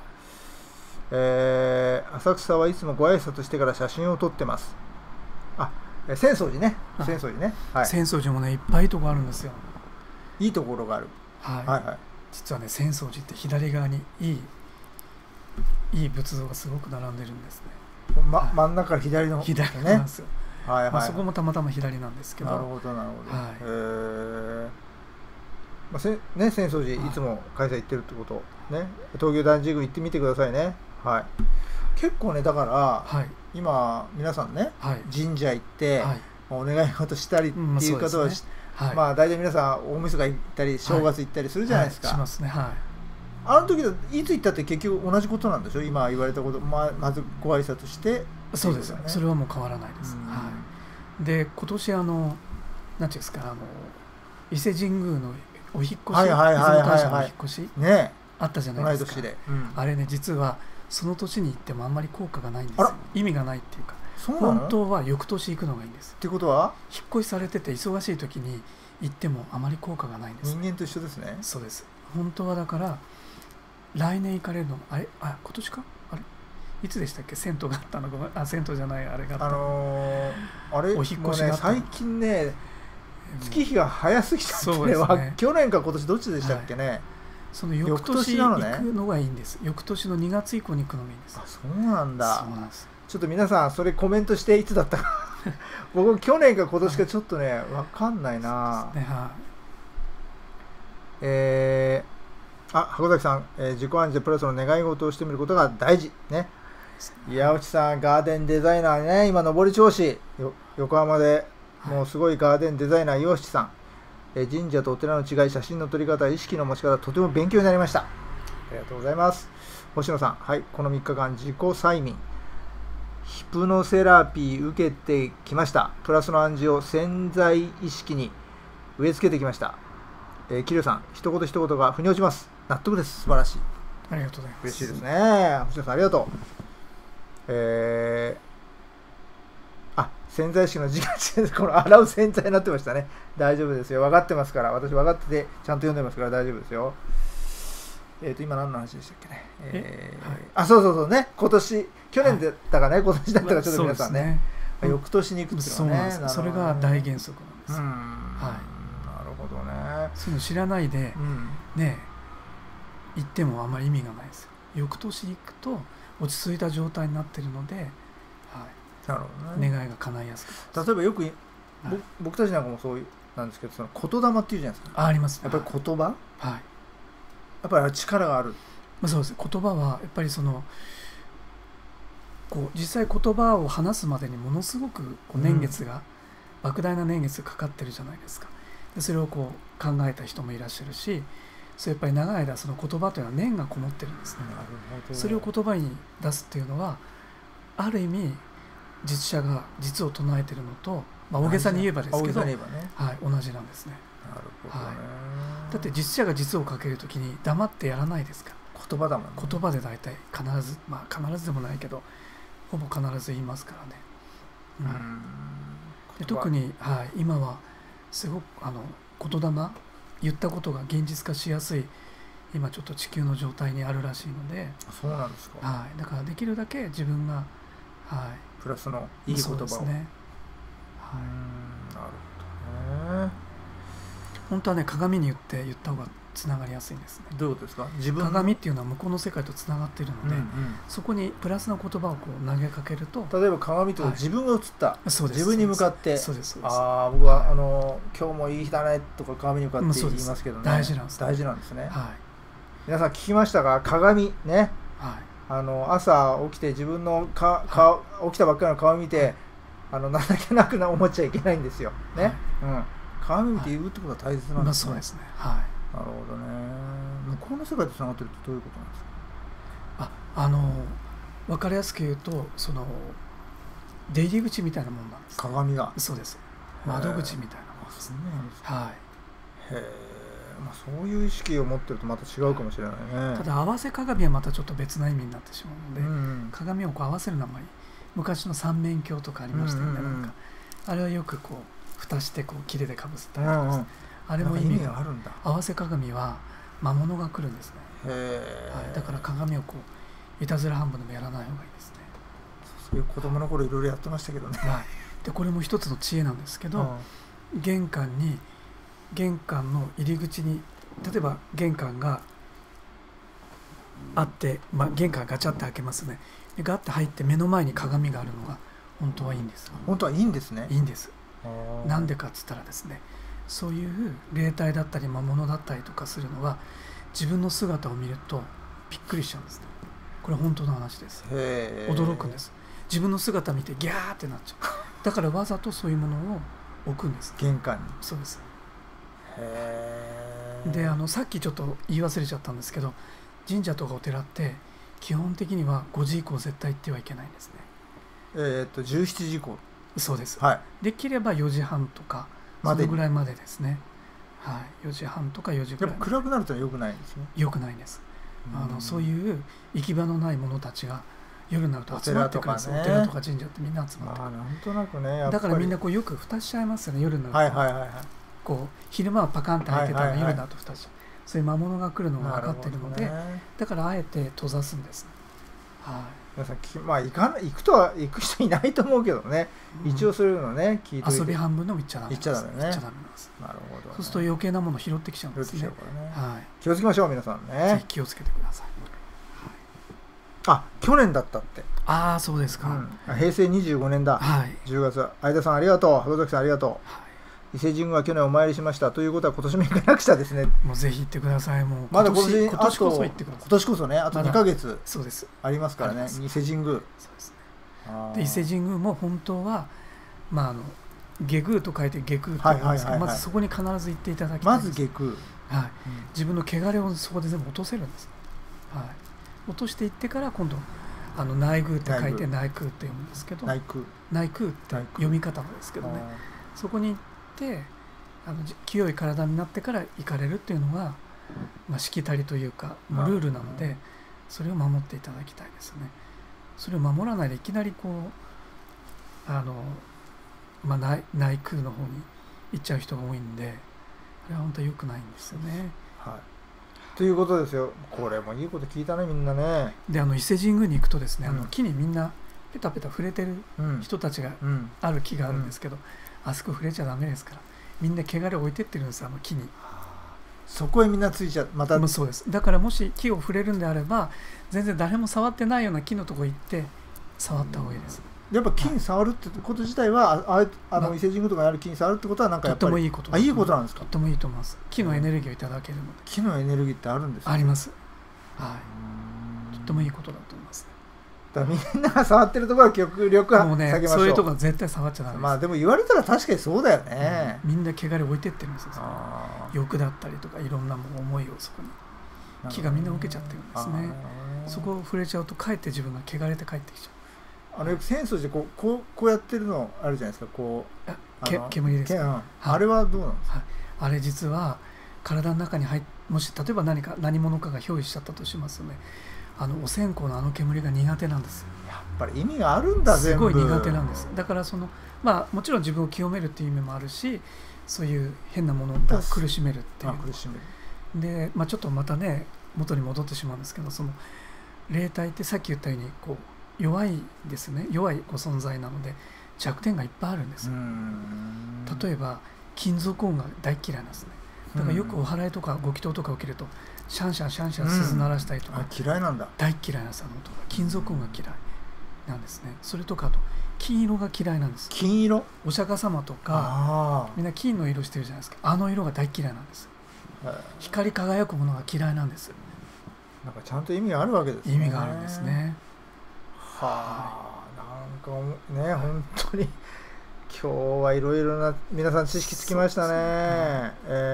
浅草はいつもご挨拶してから写真を撮ってます。浅草寺ね。浅草寺ね。 浅草寺もね、いっぱいいいところあるんですよ。 いいところがある。 実はね、浅草寺って左側にいい仏像がすごく並んでるんですね。 真ん中から左の左なんですよ。そこもたまたま左なんですけど。 なるほど、なるほど。浅草寺いつも開催行ってるってことね。東京大神宮行ってみてくださいね。結構ね、だから今皆さんね、神社行ってお願い事したりっていう方は大体皆さん大晦日行ったり正月行ったりするじゃないですか。 しますね。 あの時いつ行ったって結局同じことなんでしょ。今言われたこと、まずご挨拶して。 そうですよね。それはもう変わらないです。で、今年なんていうんですか、伊勢神宮のお引っ越し、出雲大社のお引っ越しあったじゃないですか。あれね、実はその年に行ってもあんまり効果がないんですよ。意味がないっていうか、 そうなの？ 本当は翌年行くのがいいんです。 ってことは引っ越しされてて忙しい時に行ってもあまり効果がないんです。 人間と一緒ですね。 そうです。本当はだから来年行かれるの、今年か、いつでしたっけ、銭湯があったの。ごめん、銭湯じゃない、あれがあった、 あれお引っ越しがあったの、 最近ね月日が早すぎちゃってね、去年か今年どっちでしたっけね、 その翌年行くのがいいんです。翌年の2月以降に行くのがいいんです。 そうなんだ。 そうなんです。 ちょっと皆さんそれコメントしていつだったか僕去年か今年かちょっとね分かんないな。箱崎さん、自己暗示でプラスの願い事をしてみることが大事ね。岩内さん、ガーデンデザイナーね、今上り調子、横浜でもうすごいガーデンデザイナー岩内さん、神社とお寺の違い、写真の撮り方、意識の持ち方、とても勉強になりました。ありがとうございます。星野さん、はい、この3日間自己催眠ヒプノセラピー受けてきました。プラスの暗示を潜在意識に植え付けてきました。桐生さん、一言一言が腑に落ちます。納得です。素晴らしい。 ありがとうございます。 嬉しいですね。星野さん、ありがとう。潜在意識の時間この洗う洗剤になってましたね。大丈夫ですよ。分かってますから。私分かっててちゃんと読んでますから大丈夫ですよ。今何の話でしたっけね。そうね。今年、去年だったかね、今年だったか、ちょっと皆さんね、翌年に行くっていうのはね、 それが大原則なんです。なるほどね。 そういうの知らないでね行ってもあまり意味がないですよ。翌年行くと落ち着いた状態になっているので、 なるほどね、 願いが叶いやすく。 例えばよく僕たちなんかもそうなんですけど、その言霊っていうじゃないですか。 ありますね。やっぱり言葉、 はい、 やっぱり力がある。 そうです。言葉はやっぱり実際言葉を話すまでにものすごく年月が、莫大な年月がかかってるじゃないですか。でそれを考えた人もいらっしゃるし、それやっぱり長い間その言葉というのは念がこもってるんですね。それを言葉に出すっていうのはある意味実者が実を唱えてるのと、大げさに言えばですけど、同じなんですね。 なるほどね。 だって実者が実をかけるときに黙ってやらないですから。 言葉だもんね。 言葉で大体必ず、必ずでもないけどほぼ必ず言いますからね。で特に、今はすごく言霊、言ったことが現実化しやすい今ちょっと地球の状態にあるらしいので。 そうなんですか。 だからできるだけ自分が、 プラスのいい言葉を。そうですね。なるほどね。 本当はね、鏡に言った方がつながりやすいんですね。 どういうことですか。 鏡っていうのは向こうの世界とつながっているので、そこにプラスの言葉を投げかけると、 例えば鏡と自分が映った、自分に向かって、 そうです。 僕は、今日もいい日だねとか鏡に向かって言いますけどね。大事なんですね。皆さん聞きましたか。鏡ね、朝起きて自分の起きたばっかりの顔見て、情けなく思っちゃいけないんですよね。鏡見て言うってことは大切なんですね。 そうですね。 なるほどね。向こうの世界とつながってるってどういうことなんですか。 分かりやすく言うと、出入り口みたいなもんなんです。 鏡が。 そうです。窓口みたいなもんです。 そういう意識を持ってるとまた違うかもしれないね。 ただ合わせ鏡はまたちょっと別な意味になってしまうので、鏡を合わせるのは昔の三面鏡とかありましたよね。あれはよく蓋して切れでかぶせたりとか、あれも意味があるんだ。合わせ鏡は魔物が来るんですね。だから鏡をいたずら半分でもやらない方がいいですね。 そういう子供の頃いろいろやってましたけどね。 でこれも一つの知恵なんですけど、玄関の入り口に、例えば玄関があって、玄関ガチャって開けますね。でガッて入って目の前に鏡があるのが本当はいいんです。 本当はいいんですね。 いいんです。なんでかっつったらですね、そういう霊体だったり魔物だったりとかするのは自分の姿を見るとびっくりしちゃうんですね。これ本当の話です。驚くんです。自分の姿見てギャーってなっちゃう。だからわざとそういうものを置くんです。 玄関に。 そうです。でさっきちょっと言い忘れちゃったんですけど、神社とかお寺って基本的には5時以降絶対行ってはいけないんですね。 17時以降。 そうです。できれば4時半とかそのぐらいまでですね。4時半とか4時ぐらい。 暗くなると良くないんですね。 良くないんです。 そういう行き場のない者たちが夜になると集まってくるんですよ。お寺とか神社ってみんな集まってくる。 なんとなくね、 だからみんなこうよく蓋しちゃいますよね、夜になると。こう昼間はパカンって開いてたら夜になると蓋しちゃう。そういう魔物が来るのが分かっているので、だからあえて閉ざすんですね。 皆さん行くとは行く人いないと思うけどね、一応そういうのね聞いて遊び半分でも行っちゃダメなんです。 行っちゃダメね。 なるほど。そうすると余計なもの拾ってきちゃうんですね。 気をつけましょう皆さんね。 ぜひ気をつけてください。 去年だったって。 そうですか。 平成25年だ。10月。相田さんありがとう。箱崎さんありがとう。伊勢神宮は去年お参りしましたということは今年も行かなくちゃですね。 もうぜひ行ってください。もうまだ今年こそ行ってください。 今年こそね、あと2ヶ月ありますからね。伊勢神宮。 そうですね。で伊勢神宮も本当は下宮と書いて下宮って言うんですけど、まずそこに必ず行っていただきたい。 まず下宮。 自分の汚れをそこで全部落とせるんです。落としていってから今度内宮って書いて内宮って読むんですけど、内宮って読み方なんですけどね、そこに行って清い体になってから行かれるっていうのが、しきたりというかルールなので、それを守っていただきたいですね。それを守らないでいきなりこう内宮の方に行っちゃう人が多いんで、あれは本当は良くないんですよね。 ということですよ。これもいいこと聞いたね、みんなね。 で伊勢神宮に行くとですね、木にみんなペタペタ触れてる人たちがある木があるんですけど、あそこ触れちゃダメですから、みんな汚れを置いてってるんですよ、木に。 そこへみんなついちゃう。またそうです。だからもし木を触れるんであれば、全然誰も触ってないような木のとこ行って触った方がいいです。 やっぱ木に触るってこと自体は、伊勢神宮とかにある木に触るってことはなんかやっぱりとってもいいこといいことなんですか。 とってもいいと思います。木のエネルギーをいただけるので。 木のエネルギーってあるんですか。 あります。とってもいいことだと思います。 だからみんなが触ってるところは極力もうね、そういうところは絶対触っちゃダメです。 でも言われたら確かにそうだよね。 みんな汚れ置いてってるんですよ。欲だったりとかいろんな思いをそこに木がみんな受けちゃってるんですね。そこを触れちゃうとかえって自分が汚れて帰ってきちゃう。 よく浅草寺でこうやってるのあるじゃないですか。 煙ですか。 あれはどうなんですか。 あれ実は体の中にもし例えば何者かが憑依しちゃったとしますよね。お線香の煙が苦手なんです。 やっぱり意味があるんだ。 すごい苦手なんです。だからもちろん自分を清めるっていう意味もあるし、そういう変なものを苦しめるっていう。で、ちょっとまたね元に戻ってしまうんですけど、その霊体ってさっき言ったように弱いですね。弱いご存在なので弱点がいっぱいあるんです。例えば金属音が大嫌いなんですね。だからよくお祓いとかご祈祷とか受けるとシャンシャンシャンシャン鈴鳴らしたりとか、 嫌いなんだ。 大嫌いなんです。音が金属音が嫌いなんですね。それとかあと金色が嫌いなんです。 金色、 お釈迦様とかみんな金の色してるじゃないですか。色が大嫌いなんです。光り輝くものが嫌いなんです。 なんかちゃんと意味があるわけですね。 意味があるんですね。 なんかね、本当に今日はいろいろな皆さん知識つきましたね。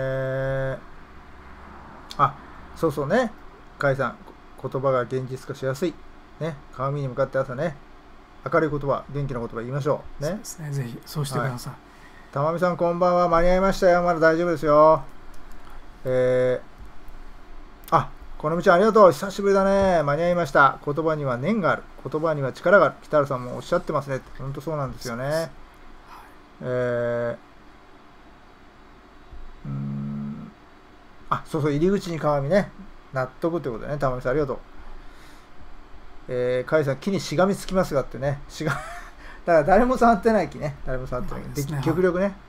そうそうね、甲斐さん、言葉が現実化しやすいね。鏡に向かって朝ね、明るい言葉、元気な言葉言いましょうね。 そうですね、ぜひそうしてください。 玉美さんこんばんは。間に合いましたよ。まだ大丈夫ですよ。この道ありがとう。久しぶりだね。間に合いました。言葉には念がある。言葉には力がある。北原さんもおっしゃってますね。本当そうなんですよね。そうそう、入り口に鏡ね。納得ということでね。玉美さんありがとう。甲斐さん、木にしがみつきますがってね。だから誰も触ってない木ね。誰も触ってない木。極力ね。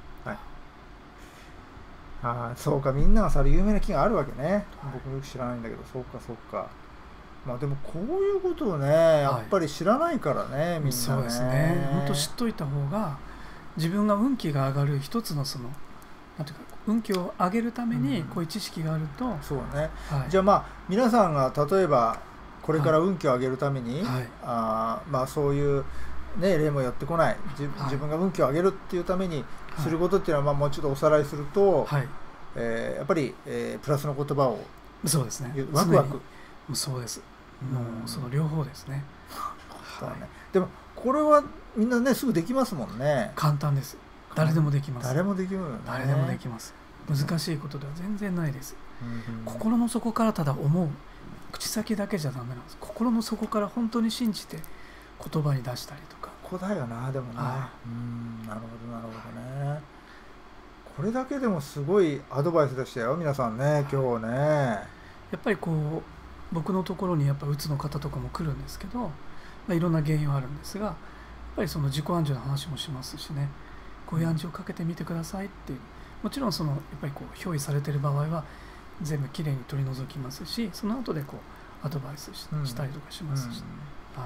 そうか、みんなが触る有名な木があるわけね。僕もよく知らないんだけど、そうか。でもこういうことをね、やっぱり知らないからね、みんなね。 そうですね。本当知っといた方が、自分が運気が上がる一つのなんていうか、運気を上げるためにこういう知識があると。 そうね。じゃあ皆さんが例えばこれから運気を上げるために、そういうね、例もやってこない、自分が運気を上げるっていうためにすることっていうのは、もうちょっとおさらいすると、やっぱり、プラスの言葉を、 そうですね、 ワクワク、 そうです。もうその両方ですね。 でもこれはみんなねすぐできますもんね。 簡単です。誰でもできます。 誰もできるよね。 誰でもできます。難しいことでは全然ないです。心の底からただ思う、 口先だけじゃダメなんです。心の底から本当に信じて言葉に出したりとか。 ここだよな、でもな、なるほどなるほどね。これだけでもすごいアドバイスでしたよ皆さんね、今日ね。 やっぱりこう僕のところにやっぱうつの方とかも来るんですけど、いろんな原因はあるんですが、やっぱりその自己暗示の話もしますしね、こういう暗示をかけてみてくださいっていう、もちろんそのやっぱりこう憑依されている場合は全部きれいに取り除きますし、その後でこうアドバイスしたりとかしますし、はい。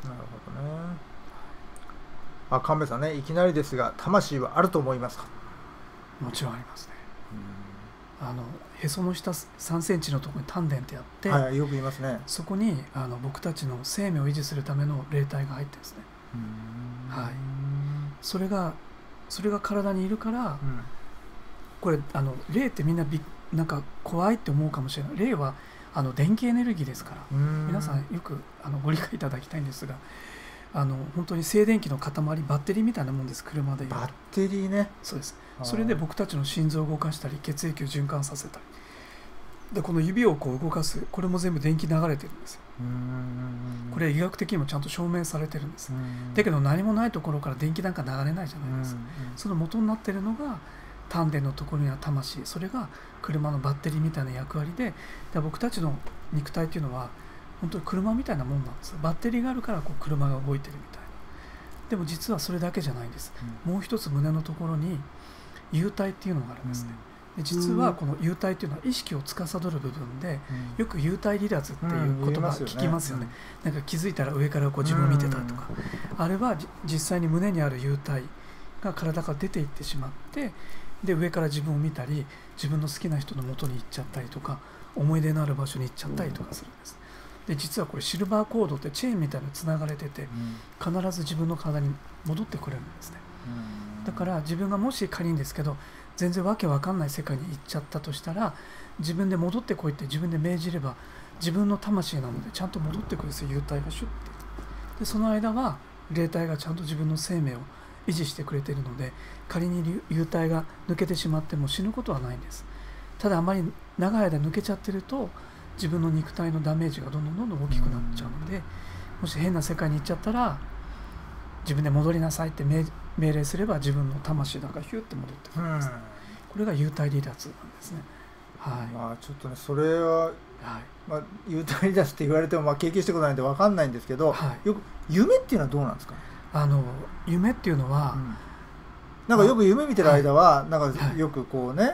なるほどね。神戸さんね、いきなりですが魂はあると思いますか？ もちろんありますね。へその下3センチのところに丹田ってあって、 はい、よく言いますね。 そこに僕たちの生命を維持するための霊体が入ってるんですね。はい、それが体にいるから、これ霊ってみんななんか怖いって思うかもしれない。霊は電気エネルギーですから、皆さんよくご理解いただきたいんですが、本当に静電気の塊、バッテリーみたいなもんです。車でいうバッテリーね。 そうです。それで僕たちの心臓を動かしたり血液を循環させたりで、この指をこう動かす、これも全部電気流れてるんですよ。これ医学的にもちゃんと証明されてるんです。だけど何もないところから電気なんか流れないじゃないですか。その元になってるのが丹田のところには魂、それが車のバッテリーみたいな役割で、僕たちの肉体っていうのは本当に車みたいなもんなんです。バッテリーがあるからこう車が動いてるみたいな。でも実はそれだけじゃないんです。もう一つ胸のところに幽体っていうのがあるんですね。で実はこの幽体っていうのは意識を司る部分で、よく幽体離脱っていう言葉聞きますよね。なんか気づいたら上からこう自分を見てたとか、あれは実際に胸にある幽体が体から出ていってしまって、で上から自分を見たり、自分の好きな人の元に行っちゃったりとか、思い出のある場所に行っちゃったりとかするんです。で実はこれシルバーコードってチェーンみたいにつながれてて、必ず自分の体に戻ってくれるんですね。だから自分がもし仮にですけど全然わけわかんない世界に行っちゃったとしたら、自分で戻ってこいって自分で命じれば、自分の魂なのでちゃんと戻ってくるんですよ、幽体がシュッて。でその間は霊体がちゃんと自分の生命を維持してくれているので、仮に幽体が抜けてしまっても死ぬことはないんです。ただあまり長い間抜けちゃってると自分の肉体のダメージがどんどん大きくなっちゃうので、もし変な世界に行っちゃったら自分で戻りなさいって命令すれば、自分の魂がヒュッて戻ってくるんです。これが幽体離脱なんですね。はい。 ちょっとね、それは、幽体離脱って言われても経験したことないんで分かんないんですけど、よく夢っていうのはどうなんですか？ 夢っていうのは、 なんかよく夢見てる間はなんかよくこうね、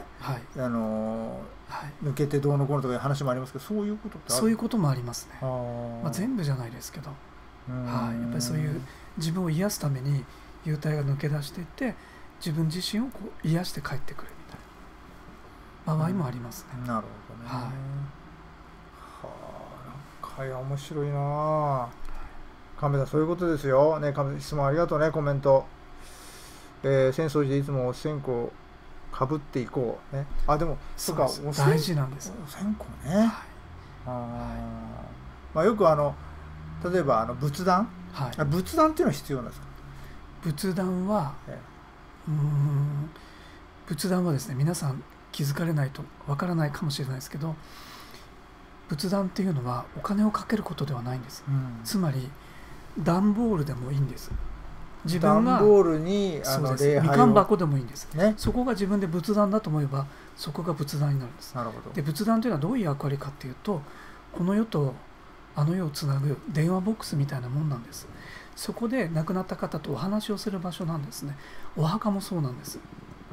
抜けてどうのこうのとかいう話もありますけど、そういうことってある？ そういうこともありますね。全部じゃないですけど、やっぱりそういう自分を癒すために幽体が抜け出していって、自分自身をこう癒して帰ってくるみたいな場合もありますね。 なるほどね。なんか面白いな。亀田、そういうことですよね。亀田、質問ありがとうね。コメント。浅草寺でいつもお線香かぶっていこうね。でもそうか、大事なんです。 お線香ね。よく例えば仏壇、仏壇っていうのは必要なんですか？ 仏壇は、仏壇はですね、皆さん気づかれないとわからないかもしれないですけど、仏壇っていうのはお金をかけることではないんです。つまり段ボールでもいいんです。自分が段ボールに礼拝を、みかん箱でもいいんです、そこが自分で仏壇だと思えば、そこが仏壇になるんです。 なるほど。 で仏壇というのはどういう役割かっていうと、この世とあの世をつなぐ電話ボックスみたいなもんなんです。そこで亡くなった方とお話をする場所なんですね。お墓もそうなんです。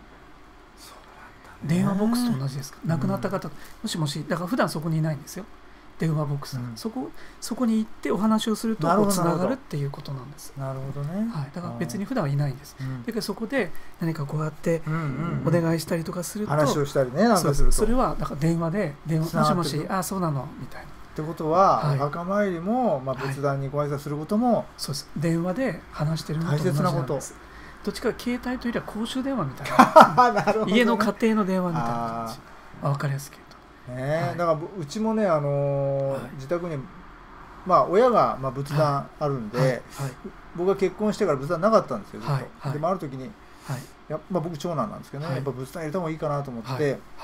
電話ボックスと同じですか。亡くなった方、もしもし、だから普段そこにいないんですよ、電話ボックス、そこに行ってお話をするとつながるっていうことなんです。 なるほどね。 だから別に普段はいないんです。だからそこで何かこうやってお願いしたりとかすると、 話をしたりね、なんかすると、 それはだから電話でもしもし、そうなのみたいな。 ってことは、お墓参りも仏壇にご挨拶することも、 そうです。電話で話してるのと同じなんです。どっちか携帯というよりは公衆電話みたいな、家の家庭の電話みたいな感じ。分かりやすく言うと。 だからうちもね、自宅に親が仏壇あるんで、僕が結婚してから仏壇なかったんですよ、ずっと。でもある時に、僕長男なんですけどね、やっぱ仏壇入れた方がいいかなと思って、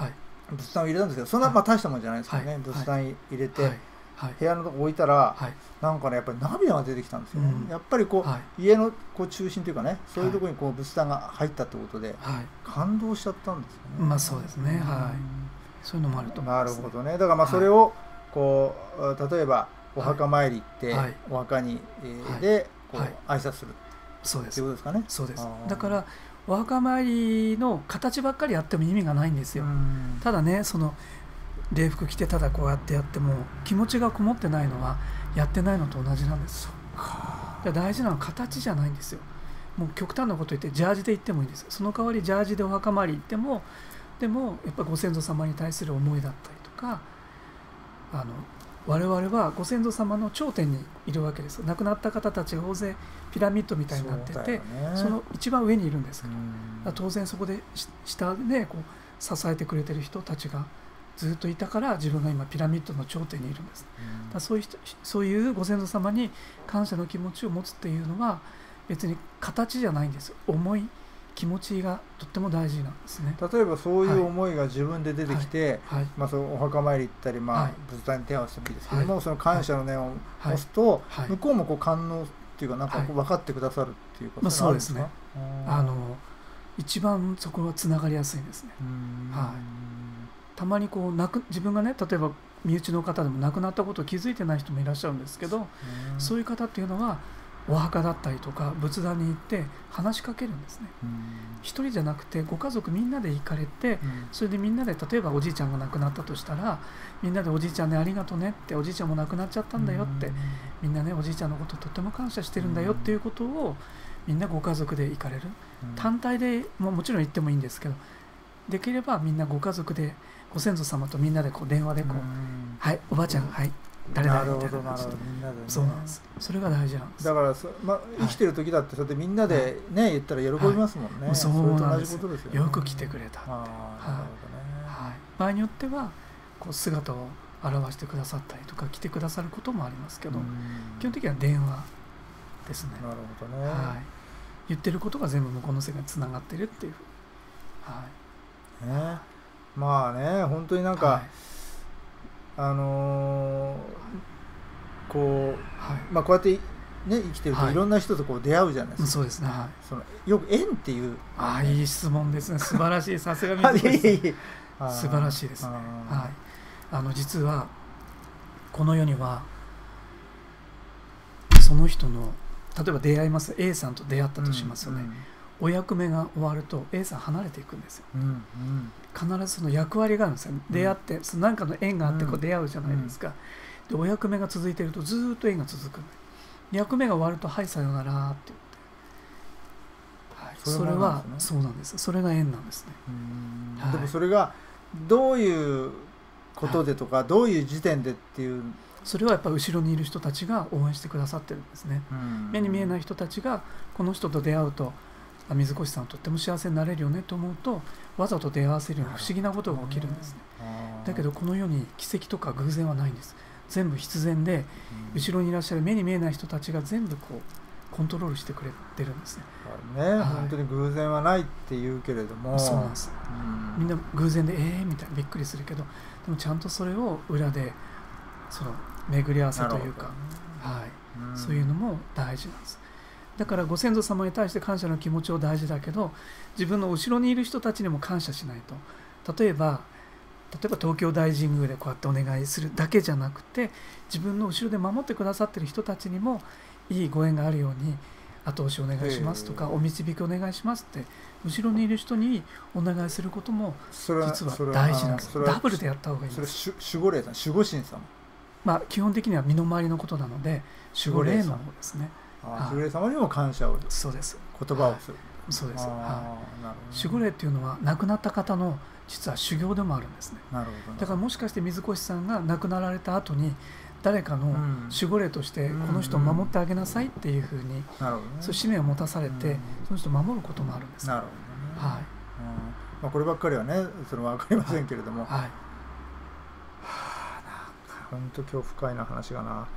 仏壇を入れたんですけど、そんな大したもんじゃないですけどね、仏壇入れて、部屋のとこ置いたら、なんかねやっぱり涙が出てきたんですよね。やっぱりこう家のこう中心というかね、そういうところにこう仏壇が入ったってことで感動しちゃったんですよね。 まあそうですね。はい。そういうのもあると思います。 なるほどね。だからそれをこう例えばお墓参り行ってお墓にでこう挨拶するっていうことですかね。 そうです。だからお墓参りの形ばっかりやっても意味がないんですよ。ただね、その礼服着てただこうやってやっても気持ちがこもってないのはやってないのと同じなんです。大事なのは形じゃないんですよ。もう極端なこと言ってジャージで行ってもいいんですよ。その代わりジャージでお墓参り行っても、でもやっぱりご先祖様に対する思いだったりとか、我々はご先祖様の頂点にいるわけです。亡くなった方たちが大勢ピラミッドみたいになってて、その一番上にいるんですから、当然そこで下でこう支えてくれてる人たちがずっといたから自分が今ピラミッドの頂点にいるんです。だそういうご先祖様に感謝の気持ちを持つっていうのは別に形じゃないんです。思い気持ちがとっても大事なんですね。 例えばそういう思いが自分で出てきて、そのお墓参り行ったり、仏壇に手を合わせてもいいですけども、その感謝の念を持つと、向こうもこう感応っていうか、なんか分かってくださるっていうことがあるんですか？ 一番そこはつながりやすいんですね。たまにこう自分がね、例えば身内の方でも亡くなったことを気づいてない人もいらっしゃるんですけど、そういう方っていうのはお墓だったりとか仏壇に行って話しかけるんですね。一人じゃなくてご家族みんなで行かれて、それでみんなで、例えばおじいちゃんが亡くなったとしたら、みんなでおじいちゃんねありがとうねって、おじいちゃんも亡くなっちゃったんだよって、みんなねおじいちゃんのこととっても感謝してるんだよっていうことをみんなご家族で行かれる。単体でもちろん行ってもいいんですけど、できればみんなご家族でご先祖様とみんなでこう電話でこう、はいおばあちゃん、はい誰々みたいな感じで、そうなんです。それが大事なんです。 だから生きてる時だってそれでみんなでね言ったら喜びますもんね。 そうなんですよ。よく来てくれた。場合によってはこう姿を現してくださったりとか来てくださることもありますけど、基本的には電話ですね。 なるほどね。 言ってることが全部向こうの世界につながってるっていう。 まあね、本当になんか、こう、こうやってね生きてるといろんな人とこう出会うじゃないですか。 そうですね。 よく縁っていう。 いい質問ですね。素晴らしい。さすが水越さん。素晴らしいですね。実はこの世にはその人の例えば出会います A さんと出会ったとしますよね。お役目が終わると A さん離れていくんですよ。必ずその役割があるんですよ。出会って何かの縁があってこう出会うじゃないですか。でお役目が続いているとずっと縁が続く。役目が終わるとはいさよならって言って、それはそうなんです。それが縁なんですね。 でもそれがどういうことでとか、どういう時点でっていう、 それはやっぱり後ろにいる人たちが応援してくださってるんですね。目に見えない人たちがこの人と出会うと水越さんとっても幸せになれるよねと思うと、わざと出会わせるような不思議なことが起きるんですね。だけどこの世に奇跡とか偶然はないんです。全部必然で、後ろにいらっしゃる目に見えない人たちが全部こうコントロールしてくれてるんですね。 本当に偶然はないって言うけれども、 そうなんです。みんな偶然でみたいなびっくりするけど、でもちゃんとそれを裏でその巡り合わせというか、そういうのも大事なんです。だからご先祖様に対して感謝の気持ちを大事だけど、自分の後ろにいる人たちにも感謝しないと。例えば東京大神宮でこうやってお願いするだけじゃなくて、自分の後ろで守ってくださっている人たちにもいいご縁があるように後押しお願いしますとか、お導きお願いしますって後ろにいる人にお願いすることも実は大事なんです。ダブルでやった方がいいんです。 それ守護霊さん、守護神様、 基本的には身の回りのことなので守護霊の方ですね。 守護霊様にも感謝を、 そうです、 言葉をする、 そうです。守護霊っていうのは亡くなった方の実は修行でもあるんですね。だからもしかして水越さんが亡くなられた後に誰かの守護霊としてこの人を守ってあげなさいっていうふうに、そういう使命を持たされて、その人を守ることもあるんです。 こればっかりはねそれは分かりませんけれども、なんか本当今日深いな話がな。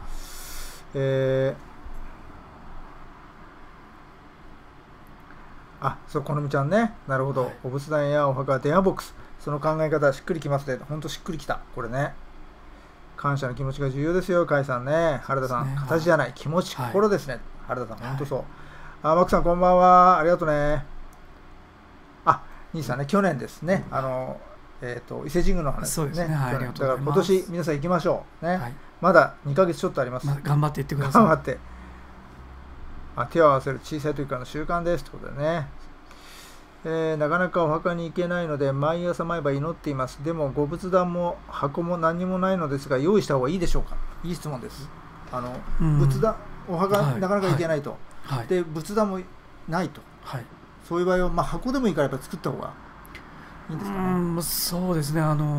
そう、このみちゃんね。なるほど。お仏壇やお墓、電話ボックス。その考え方はしっくりきますね。ほんとしっくりきた。これね。感謝の気持ちが重要ですよ、甲斐さんね。原田さん、形じゃない、気持ち、心ですね。原田さん、ほんとそう。マックさん、こんばんは。ありがとうね。兄さんね、去年ですね。伊勢神宮の話ですね。だから今年、皆さん行きましょう。ね。まだ2ヶ月ちょっとあります。 頑張って行ってください。 頑張って。手を合わせる小さい時からの習慣ですってことでね。なかなかお墓に行けないので毎朝毎晩祈っています。でもご仏壇も箱も何もないのですが用意した方がいいでしょうか。いい質問です。仏壇、お墓なかなか行けないと、で仏壇もないと、そういう場合は、箱でもいいからやっぱり作った方がいいんですかね。 そうですね。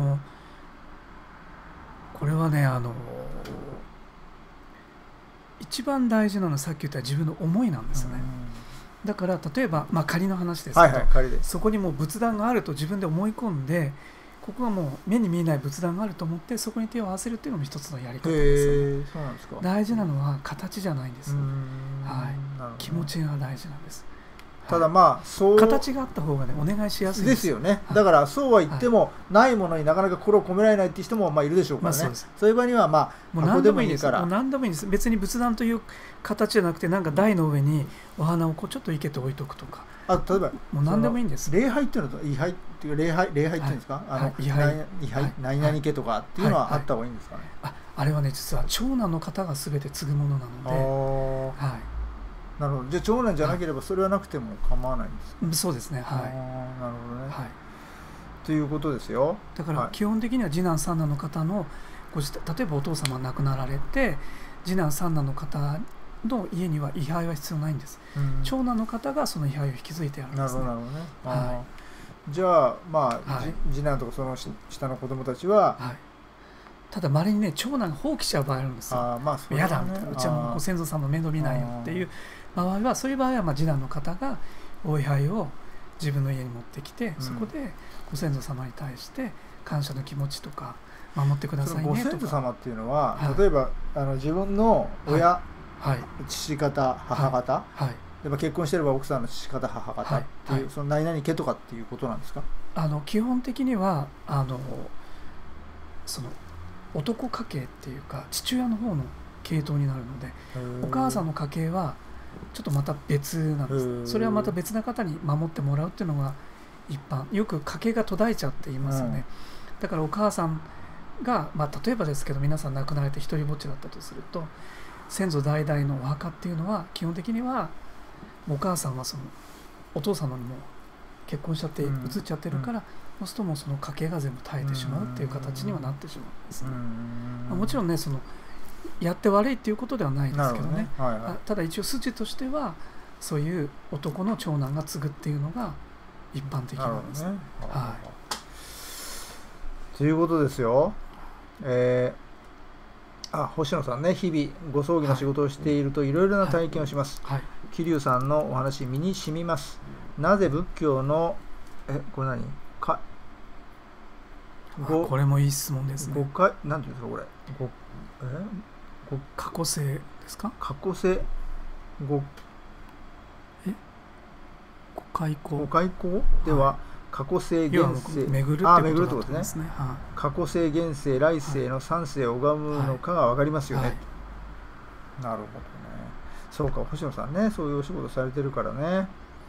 これはね、一番大事なのはさっき言った自分の思いなんですよね。だから例えば、仮の話ですけど、そこにもう仏壇があると自分で思い込んで、ここはもう目に見えない仏壇があると思ってそこに手を合わせるっていうのも一つのやり方ですよね。 そうなんですか。 大事なのは形じゃないんです。気持ちが大事なんです。 ただそう形があった方がねお願いしやすいですよね。だからそうは言っても、ないものになかなか心を込められないっていう人もいるでしょうからね。そういう場合にはもう何でもいいですから。何でもいいです。別に仏壇という形じゃなくて、なんか台の上にお花をちょっと生けて置いとくとか。 例えばもう何でもいいんです。 礼拝っていうのと位牌っていう礼拝っていうんですか。位牌何々家とかっていうのはあった方がいいんですかね。 あれはね、実は長男の方が全て継ぐものなので。 なるほど。じゃあ長男じゃなければそれはなくても構わないんですか。 そうですね。なるほどね。 ということですよ。 だから基本的には次男三男の方の例えばお父様が亡くなられて次男三男の方の家には位牌は必要ないんです。長男の方がその位牌を引き継いでやるんですね。 なるほどね。じゃあ次男とかその下の子供たちは、 ただ稀にね長男が放棄しちゃう場合あるんですよ。嫌だみたいな、うちはもうご先祖様の面倒見ないよっていう場合は、そういう場合は次男の方がお位牌を自分の家に持ってきて、そこでご先祖様に対して感謝の気持ちとか守ってくださいねとか。 ご先祖様っていうのは、例えば自分の親、父方母方、結婚してれば奥さんの父方母方っていう、その何々家とかっていうことなんですか。 基本的にはその男家系っていうか父親の方の系統になるので、お母さんの家系はちょっとまた別なんです。それはまた別な方に守ってもらうっていうのが一般。よく家系が途絶えちゃって言いますよね。だからお母さんが、例えばですけど皆さん亡くなられて一人ぼっちだったとすると、先祖代々のお墓っていうのは基本的にはお母さんはそのお父さんのにも結婚しちゃって移っちゃってるから、そうするともうその家系が全部絶えてしまうっていう形にはなってしまうんですね。もちろんね、そのやって悪いっていうことではないですけどね。ただ一応筋としてはそういう男の長男が継ぐっていうのが一般的なんですね。 ということですよ。星野さんね、日々ご葬儀の仕事をしているといろいろな体験をします。桐生さんのお話身に染みます。なぜ仏教のこれ何かこれもいい質問ですね。 なんていうんですかこれ。 過去世ですか。 過去世ご開口では、過去世現世巡るってことですね。 過去世現世来世の三世を拝むのかが分かりますよね。なるほどね。そうか、星野さんね、そういうお仕事されてるからね。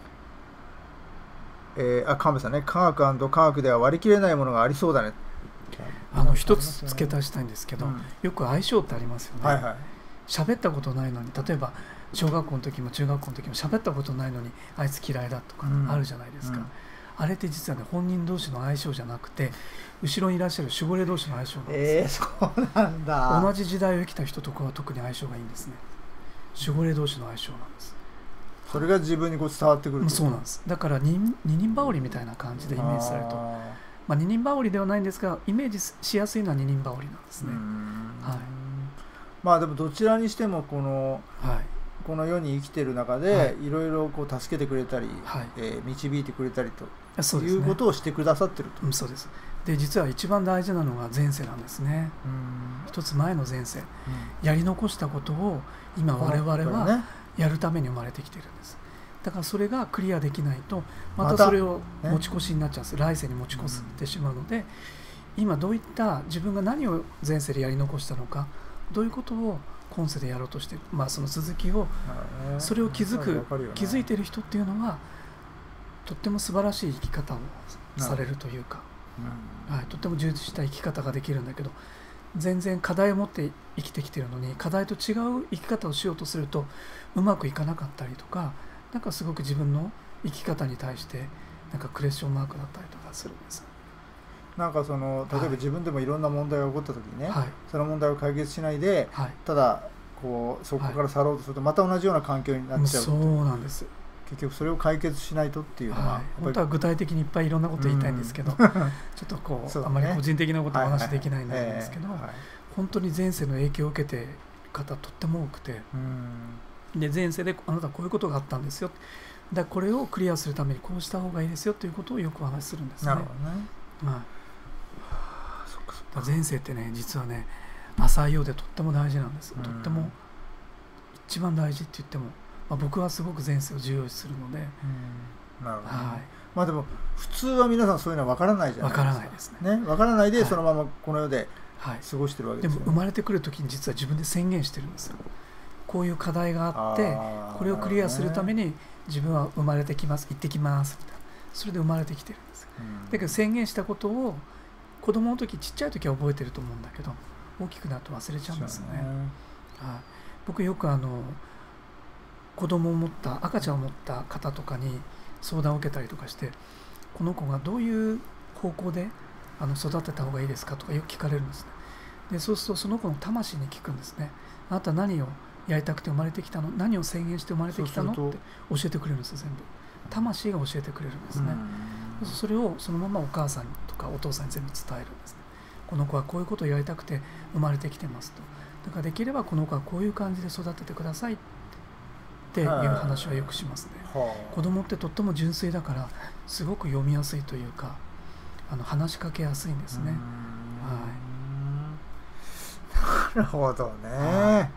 神戸さんね、科学&科学では割り切れないものがありそうだね。 一つ付け足したいんですけど、よく相性ってありますよね。喋ったことないのに、例えば小学校の時も中学校の時も喋ったことないのにあいつ嫌いだとかあるじゃないですか。あれって実はね、本人同士の相性じゃなくて後ろにいらっしゃる守護霊同士の相性なんですよ。 そうなんだ。 同じ時代を生きた人とかは特に相性がいいんですね。守護霊同士の相性なんです。 それが自分に伝わってくる。 そうなんです。だから二人羽織みたいな感じでイメージされると、二人羽織ではないんですがイメージしやすいのは二人羽織なんですね。 でもどちらにしてもこの世に生きている中でいろいろ助けてくれたり、導いてくれたりということをしてくださってると。 そうです。で実は一番大事なのが前世なんですね。一つ前の前世、やり残したことを今我々はやるために生まれてきているんです。 だからそれがクリアできないとまたそれを持ち越しになっちゃうんです、来世に持ち越してしまうので、今どういった自分が何を前世でやり残したのか、どういうことを今世でやろうとしている、その続きを、それを気づいている人っていうのはとっても素晴らしい生き方をされるというか、とっても充実した生き方ができるんだけど、全然課題を持って生きてきているのに課題と違う生き方をしようとするとうまくいかなかったりとか、なんかすごく自分の生き方に対してなんかクエスチョンマークだったりとかするんです。 なんか例えば自分でもいろんな問題が起こった時にね、その問題を解決しないで、ただそこから去ろうとするとまた同じような環境になっちゃう。 そうなんです。 結局それを解決しないとっていうのは、 本当は具体的にいっぱいいろんなこと言いたいんですけど、ちょっとあまり個人的なことはお話できないんですけど、本当に前世の影響を受けている方とっても多くて、で前世であなたはこういうことがあったんですよ、だからこれをクリアするためにこうした方がいいですよということをよくお話しするんですね。 なるほどね。 前世ってね、実はね、浅いようでとっても大事なんです。とっても一番大事って言っても、僕はすごく前世を重要視するので。 なるほど。でも普通は皆さんそういうのは分からないじゃないですか。 分からないですね。 分からないでそのままこの世で過ごしてるわけですよね。 でも生まれてくる時に実は自分で宣言してるんですよ。こういう課題があって、これをクリアするために自分は生まれてきます、行ってきますみたいな、それで生まれてきてるんです。だけど宣言したことを子供の時、ちっちゃい時は覚えてると思うんだけど、大きくなると忘れちゃうんですよね。僕よく子供を持った赤ちゃんを持った方とかに相談を受けたりとかして、この子がどういう方向で育てた方がいいですかとかよく聞かれるんですね。でそうするとその子の魂に聞くんですね。あなた何をやりたくて生まれてきたの、何を宣言して生まれてきたのって教えてくれるんですよ。全部魂が教えてくれるんですね。それをそのままお母さんとかお父さんに全部伝えるんですね。この子はこういうことをやりたくて生まれてきてますと。だからできればこの子はこういう感じで育ててくださいっていう話はよくしますね。子供ってとっても純粋だからすごく読みやすいというか、話しかけやすいんですね。 なるほどね。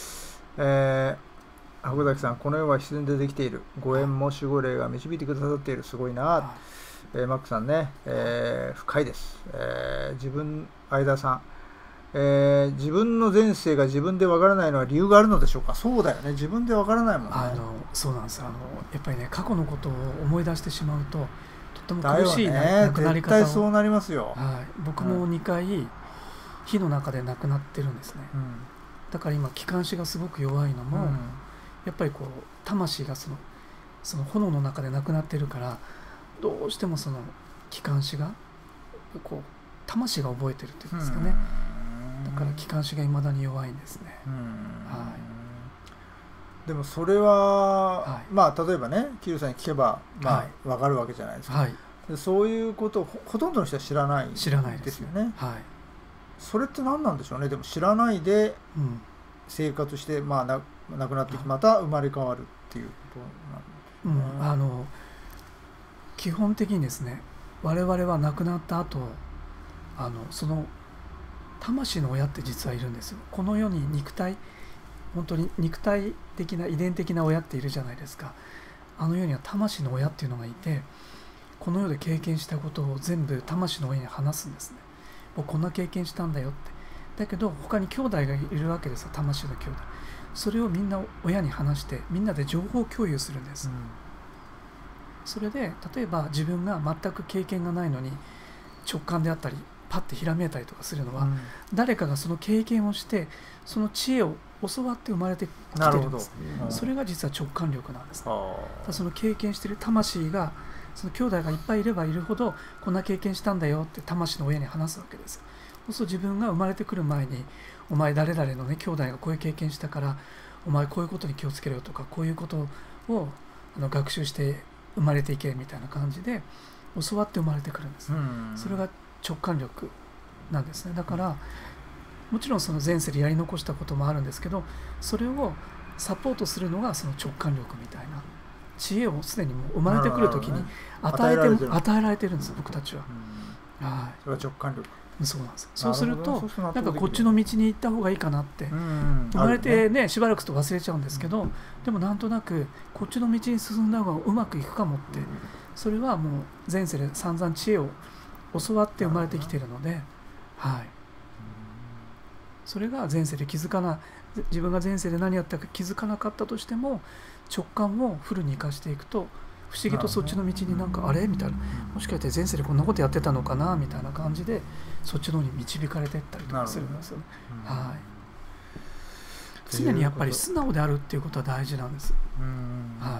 箱崎さん、この世は自然でできている、ご縁も守護霊が導いてくださっている、すごいな。マックさんね、深いです。相田さん、自分の前世が自分でわからないのは理由があるのでしょうか。そうだよね、自分でわからないもんね。 そうなんです。やっぱりね、過去のことを思い出してしまうととっても苦しい亡くなり方を。絶対そうなりますよ。僕も2回火の中で亡くなってるんですね。だから今気管支がすごく弱いのも、やっぱり魂がその炎の中で亡くなってるから、どうしてもその気管支が魂が覚えてるっていうんですかね。だから気管支がいまだに弱いんですね。 でもそれは、例えばね、桐生さんに聞けば分かるわけじゃないですか。でそういうことをほとんどの人は知らないですよね。それって何なんでしょうね。でも知らないで生活して、亡くなってまた生まれ変わるっていうことなんですね。 基本的にですね、我々は亡くなった後、その魂の親って実はいるんですよ。この世に本当に肉体的な遺伝的な親っているじゃないですか。世には魂の親っていうのがいて、この世で経験したことを全部魂の親に話すんですね。僕こんな経験したんだよって。だけど他に兄弟がいるわけですよ、魂の兄弟。それをみんな親に話して、みんなで情報共有するんです。それで例えば自分が全く経験がないのに直感であったりパッてひらめいたりとかするのは、誰かがその経験をしてその知恵を教わって生まれてきてるんです。それが実は直感力なんです。その経験している魂が、その兄弟がいっぱいいればいるほど、こんな経験したんだよって魂の親に話すわけです。そうすると自分が生まれてくる前に、お前誰々のね兄弟がこういう経験したから、お前こういうことに気をつけろよとか、こういうことを学習して生まれていけみたいな感じで教わって生まれてくるんです。それが直感力なんですね。だからもちろんその前世でやり残したこともあるんですけど、それをサポートするのがその直感力みたいな知恵をすでにもう生まれてくる時に与えられてるんです、僕たちは。 それは直感力。 そうなんです。そうするとなんかこっちの道に行った方がいいかなって、生まれてねしばらくすると忘れちゃうんですけど、でもなんとなくこっちの道に進んだ方がうまくいくかもって、それはもう前世で散々知恵を教わって生まれてきているので、はい、それが前世で自分が前世で何やったか気づかなかったとしても直感をフルに生かしていくと不思議とそっちの道になんかあれみたいな、もしかして前世でこんなことやってたのかなみたいな感じでそっちの方に導かれていったりとかするんですよね。はい、常にやっぱり素直であるっていうことは大事なんです。はい、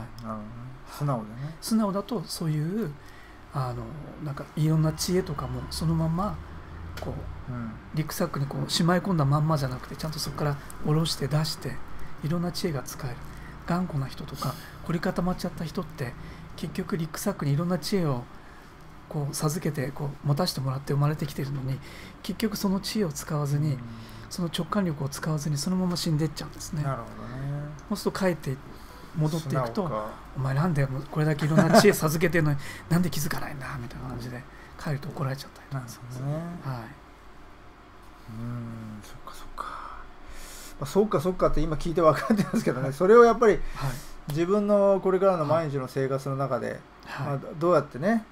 素直でね。 素直だとそういうなんかいろんな知恵とかもそのままこう、リュックサックにこうしまい込んだまんまじゃなくてちゃんとそこから下ろして出していろんな知恵が使える。頑固な人とか凝り固まっちゃった人って結局リュックサックにいろんな知恵をこう授けてこう持たせてもらって生まれてきてるのに結局その知恵を使わずにその直感力を使わずにそのまま死んでいっちゃうんですね。 なるほどね。 そうすると帰って戻っていくとお前なんでこれだけいろんな知恵授けてるのになんで気づかないんだみたいな感じで帰ると怒られちゃったりとかするんですね。はい、 そっかそっか、そうかそうかって今聞いて分かってますけどね、それをやっぱり自分のこれからの毎日の生活の中で、どうやってね、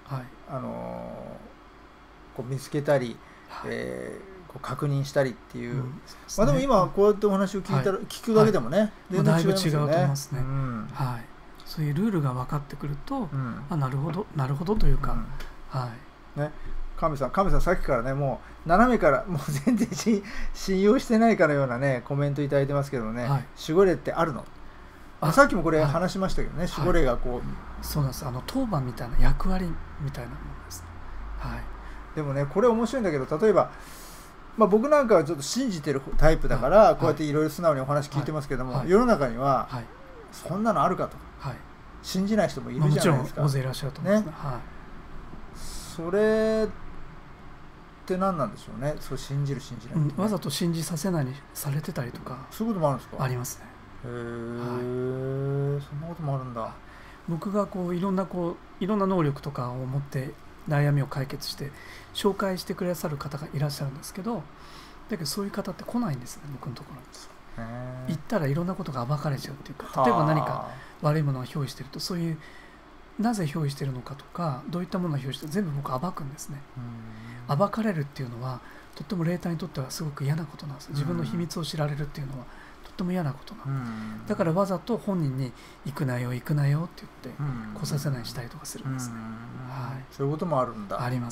こう見つけたり、こう確認したりっていう、でも今こうやってお話を聞くだけでもね、 だいぶ違うと思いますね。はい、そういうルールが分かってくると、なるほどなるほどというか、はいね、神さんさっきからねもう斜めからもう全然信用してないかのようなねコメントいただいてますけどね、守護霊ってあるの？さっきもこれ話しましたけどね、守護霊がこう、 そうなんです。当番みたいな役割みたいなものですね。はい。 でもねこれ面白いんだけど、例えば、僕なんかはちょっと信じてるタイプだから、こうやっていろいろ素直にお話聞いてますけども、世の中には、そんなのあるかと、信じない人もいるじゃないですか。 もちろん大勢いらっしゃると思いますね。 それって何なんでしょうね。そう信じる信じない、 わざと信じさせないにされてたりとか、 そういうこともあるんですか？ ありますね。 へえ、そんなこともあるんだ。 僕がいろんな能力とかを持って悩みを解決して紹介してくださる方がいらっしゃるんですけど、だけどそういう方って来ないんですね、僕のところに。行ったらいろんなことが暴かれちゃうっていうか、例えば何か悪いものを憑依してると、そういうなぜ憑依してるのかとかどういったものが憑依してる全部僕暴くんですね。暴かれるっていうのはとっても霊体にとってはすごく嫌なことなんです。自分の秘密を知られるっていうのはとっても嫌なことなんで、だからわざと本人に行くなよ行くなよって言って来させないようにしたりとかするんですね。 そういうこともあるんだ。 あります。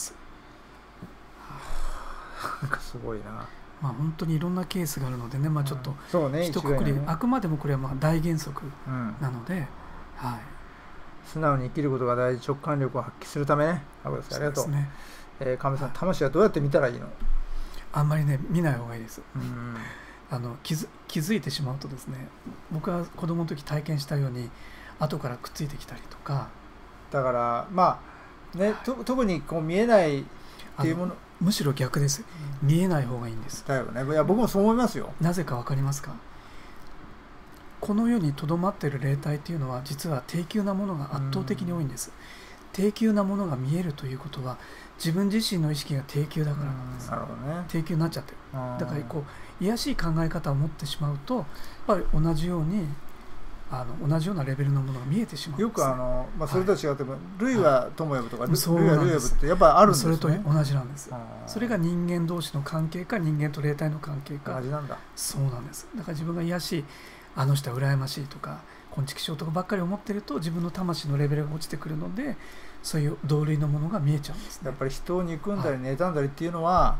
なんかすごいな。 本当にいろんなケースがあるのでね、ちょっと一括り、あくまでもこれは大原則なので、 素直に生きることが大事、直感力を発揮するためね。ありがとう。神さん、魂はどうやって見たらいいの？ あんまりね見ない方がいいです。気づいてしまうとですね、僕は子供の時体験したように後からくっついてきたりとか、 だから特にこう見えないっていうもの、 むしろ逆です。見えない方がいいんです。 だよね。いや僕もそう思いますよ。 なぜか分かりますか？この世にとどまっている霊体っていうのは実は低級なものが圧倒的に多いんです。低級なものが見えるということは自分自身の意識が低級だからなんです。 なるほどね。 低級になっちゃってる。だから卑しい考え方を持ってしまうとやっぱり同じようなレベルのものが見えてしまうんです、ね。 よくそれと違っても類は友呼ぶとか類は類呼ぶってやっぱりあるんですね。 それと同じなんです。それが人間同士の関係か人間と霊体の関係か。 同じなんだ。 そうなんです。だから自分が卑しい、あの人は羨ましいとか昆虫症とかばっかり思ってると自分の魂のレベルが落ちてくるので、そういう同類のものが見えちゃうんですね。 やっぱり人を憎んだり妬んだりっていうのは、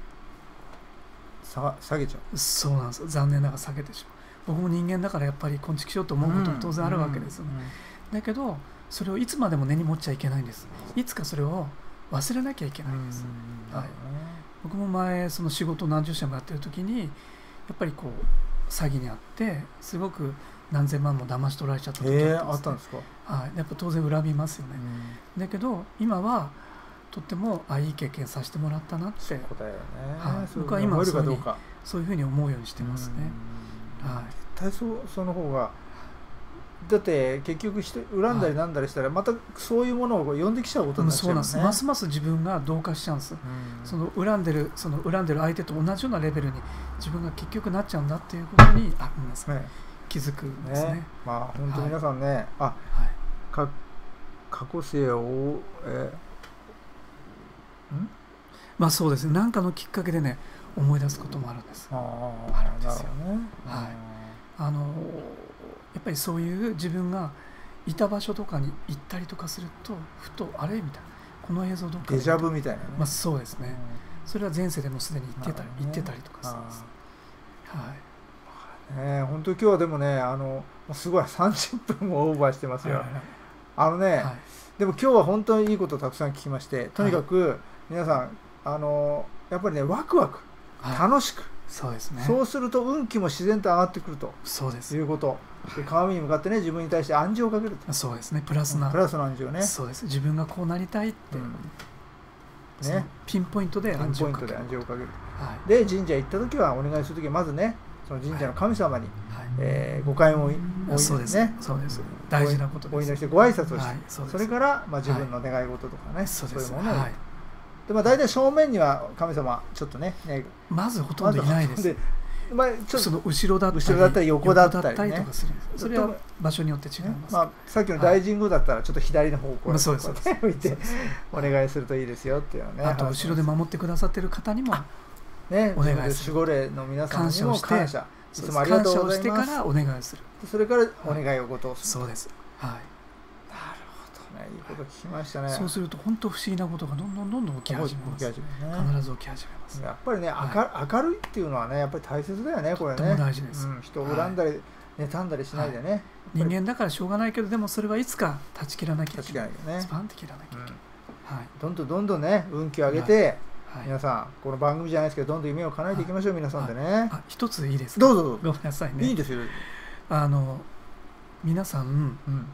下げちゃう。 そうなんです。残念ながら下げてしまう。僕も人間だからやっぱり昆虫症と思うことも当然あるわけですよね。だけどそれをいつまでも根に持っちゃいけないんです。いつかそれを忘れなきゃいけないんです。僕も前その仕事を何十社もやってる時にやっぱり詐欺にあってすごく何千万も騙し取られちゃった時あったんですか？ やっぱ当然恨みますよね。だけど今はとってもいい経験させてもらったなって。 そうだよね。 僕は今そういうふうに思うようにしてますね。 絶対その方がだって結局恨んだりなんだりしたらまたそういうものを呼んできちゃうことになっちゃうよね。 そうなんです。ますます自分が同化しちゃうんです。その恨んでる相手と同じようなレベルに自分が結局なっちゃうんだっていうことに皆さん気づくんですね。 まあ本当皆さんね、過去世をまあそうですね、何かのきっかけでね思い出すこともあるんです。あるんですよね。やっぱりそういう自分がいた場所とかに行ったりとかするとふとあれみたいな、この映像どっかデジャブみたいなね。 まあそうですね。それは前世でもすでに行ってたりとかするんです。 本当に今日はでもねすごい30分もオーバーしてますよ。でも今日は本当にいいことをたくさん聞きまして、とにかく皆さんやっぱりねワクワク楽しく、 そうですね。 そうすると運気も自然と上がってくるということ。で鏡に向かってね自分に対して暗示をかけると。 そうですね。プラスの暗示をね。 そうです。自分がこうなりたいってね、ピンポイントで暗示をかける。で神社行った時はお願いする時はまずねその神社の神様にご開門をそうですね。そうです。大事なことです。 お祈りしてご挨拶をして、それから自分の願い事とかねそういうものを。で大体正面には神様ちょっとねまずほとんどいないです。その後ろだったり横だったりね。 それは場所によって違います。 さっきの大神宮だったらちょっと左の方向に向いてお願いするといいですよっていうね。 あと後ろで守ってくださっている方にもねお願いする。守護霊の皆さんにも感謝。いつもありがとうございます。 感謝をしてからお願いする。 それからお願いをごとする。 そうです。はい。 いいこと聞きましたね。 そうすると本当不思議なことがどんどん起き始めます。必ず起き始めます。 やっぱりね明るいっていうのはねやっぱり大切だよねこれね。 とても大事です。 人を恨んだり妬んだりしないでね。 人間だからしょうがないけどでもそれはいつか断ち切らなきゃいけない。スパンって切らなきゃいけない。 どんどんね運気を上げて皆さんこの番組じゃないですけどどんどん夢を叶えていきましょう皆さんでね。 一ついいですか。 どうぞ。 ごめんなさいね。 いいですよ。 皆さん。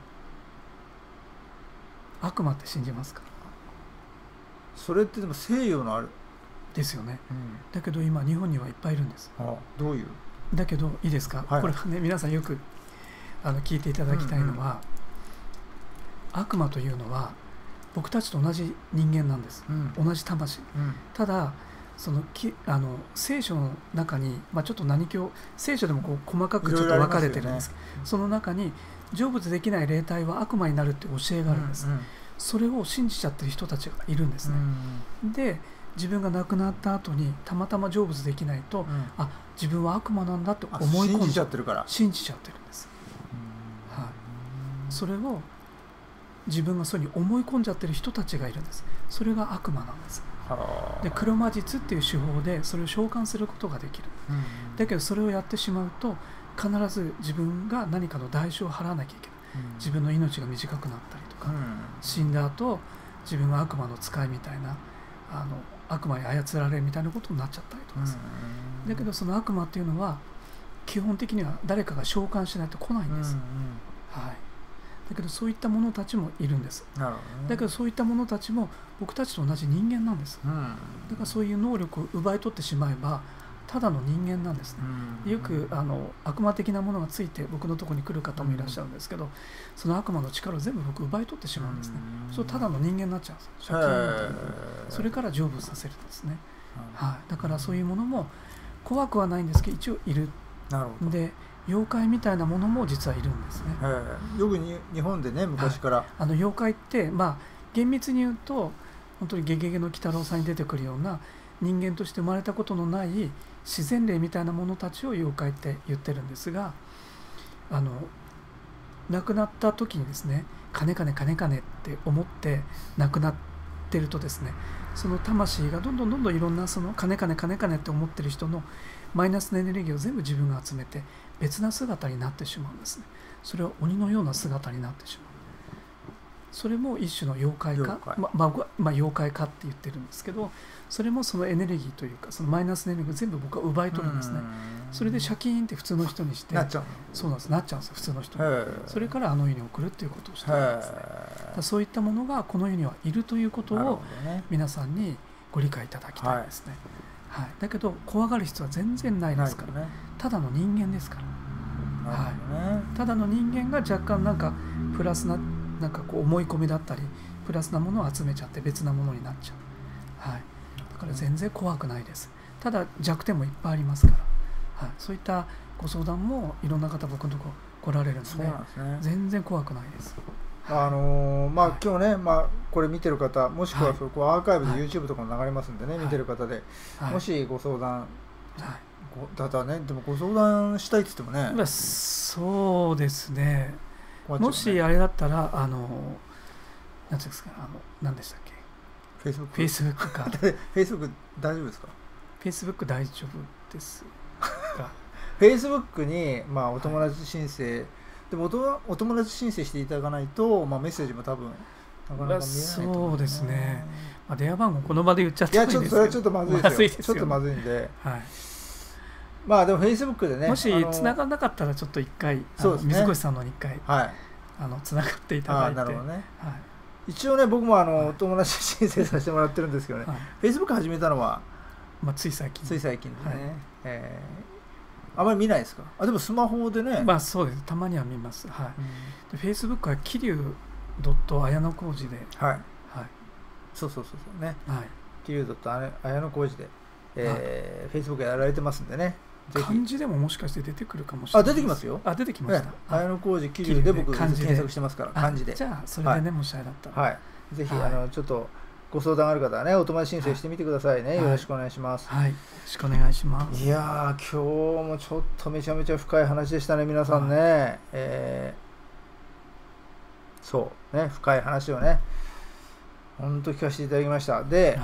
悪魔って信じますか。 それってでも西洋のあるですよね。だけど今日本にはいっぱいいるんです。 どういう。 だけどいいですか。これはね皆さんよく聞いていただきたいのは、悪魔というのは僕たちと同じ人間なんです。同じ魂。ただその聖書の中にちょっと何教聖書でもこう細かくちょっと分かれてるんです。その中に成仏できない霊体は悪魔になるって教えがあるんです。それを信じちゃってる人たちがいるんですね。で自分が亡くなった後にたまたま成仏できないと、自分は悪魔なんだって思い込んじゃってるから信じちゃってるんです。それを自分がそういうふうに思い込んじゃってる人たちがいるんです。それが悪魔なんです。で黒魔術っていう手法でそれを召喚することができる。だけどそれをやってしまうと必ず自分が何かの代償を払わなきゃいけない。自分の命が短くなったりとか、死んだ後自分は悪魔の使いみたいな悪魔に操られるみたいなことになっちゃったりとかする。だけどその悪魔っていうのは基本的には誰かが召喚しないと来ないんです。だけどそういった者たちもいるんです。だけどそういった者たちも僕たちと同じ人間なんです。だからそういう能力を奪い取ってしまえばただの人間なんですね。よく悪魔的なものがついて僕のところに来る方もいらっしゃるんですけど、その悪魔の力を全部僕奪い取ってしまうんですね。そうただの人間になっちゃうんです。借金を持っている。それから成仏させるんですね。だからそういうものも怖くはないんですけど一応いる。で妖怪みたいなものも実はいるんですね。 よく日本でね昔から、 妖怪って厳密に言うと本当にゲゲゲの鬼太郎さんに出てくるような人間として生まれたことのない自然霊みたいなものたちを妖怪って言ってるんですが、亡くなった時にですね金金金金って思って亡くなってるとですね、その魂がどんどんいろんなその金金金金って思ってる人のマイナスのエネルギーを全部自分が集めて別な姿になってしまうんですね。それは鬼のような姿になってしまう。それも一種の妖怪か、妖怪かって言ってるんですけど、それもそのエネルギーというかそのマイナスのエネルギーを全部僕は奪い取るんですね。それでシャキーンって普通の人にしてなっちゃう。 そうなんです、なっちゃうんですよ普通の人に。それから世に送るっていうことをしてるんですね。そういったものがこの世にはいるということを皆さんにご理解いただきたいですね。だけど怖がる必要は全然ないですから、ただの人間ですから。 はい、ただの人間が若干なんかプラスな、なんかこう思い込みだったりプラスなものを集めちゃって別なものになっちゃう、はい、だから全然怖くないです。ただ弱点もいっぱいありますから、はい、そういったご相談もいろんな方僕のところ来られるの で、ね、全然怖くないです。 まあ今日ね、これ見てる方もしくはそこアーカイブで YouTube とかも流れますんでね、見てる方で、もしご相談、ただね、でもご相談したいって言ってもね、 そうですね、もしあれだったら何ていうんですか、何でしたっけ、Facebook か Facebook 大丈夫ですか。 Facebook 大丈夫ですか。 Facebook にお友達申請、でもお友達申請していただかないと、メッセージも多分なかなか見えないと思そうですね、電話番号この場で言っちゃってもいいですけど、 それはちょっとまずいですよ、ちょっとまずいんで、でも Facebook でね、 もし繋がらなかったらちょっと一回、水越さんのに一回繋がっていただいて、 なるほどね、一応ね僕もお友達申請させてもらってるんですけどね、Facebook 始めたのはつい最近でね、あまり見ないですか。でもスマホでね、 そうです、たまには見ます。はい。で Facebook は桐生綾野浩二で、 そうね、桐生綾野浩二で、Facebook やられてますんでね。 漢字でももしかして出てくるかもしれない。 出てきますよ。 出てきました。 綾野浩二桐生で僕検索してますから、漢字で。 じゃあそれでね、もしあれだったら、 ぜひちょっとご相談ある方はね、お友達申請してみてくださいね。よろしくお願いします。 よろしくお願いします。 いやー、今日もちょっとめちゃめちゃ深い話でしたね、皆さんね。そうね、深い話をね、本当聞かせていただきました。で、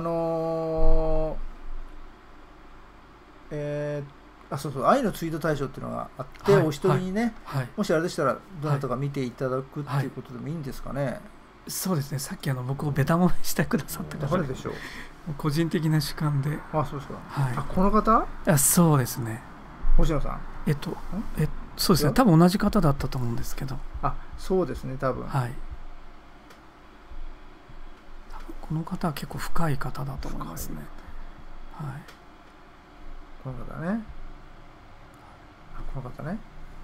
愛のツイート大賞っていうのがあって、お一人にね、もしあれでしたらどなたか見ていただくっていうことでもいいんですかね。 そうですね、さっき僕をベタ褒めしてくださった方、 誰でしょう。 個人的な主観で。 そうですか。この方？ そうですね。 星野さん。 そうですね、多分同じ方だったと思うんですけど。 そうですね、多分。 多分この方は結構深い方だと思いますね。 この方ね。この方ね。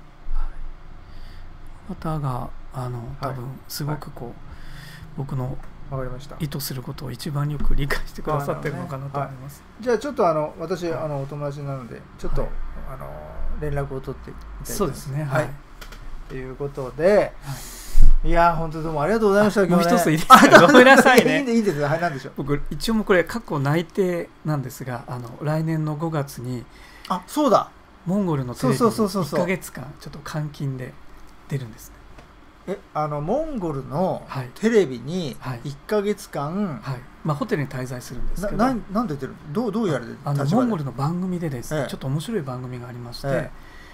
この方が多分すごく僕の意図することを一番よく理解してくださってるのかなと思います。 じゃあちょっと私お友達なのでちょっと連絡を取ってみたいと思います。 そうですね。 ということで、いや本当にどうもありがとうございました。 もう一ついいですか。ごめんなさいね。 いいです。何でしょう。 僕一応もこれ過去内定なんですが、来年の5月にそうだ、 モンゴルのテレビに1ヶ月間ちょっと監禁で出るんですね。 モンゴルのテレビに1ヶ月間、 ホテルに滞在するんですけど、 なんで出る、どうやるモンゴルの番組でですね、ちょっと面白い番組がありまして、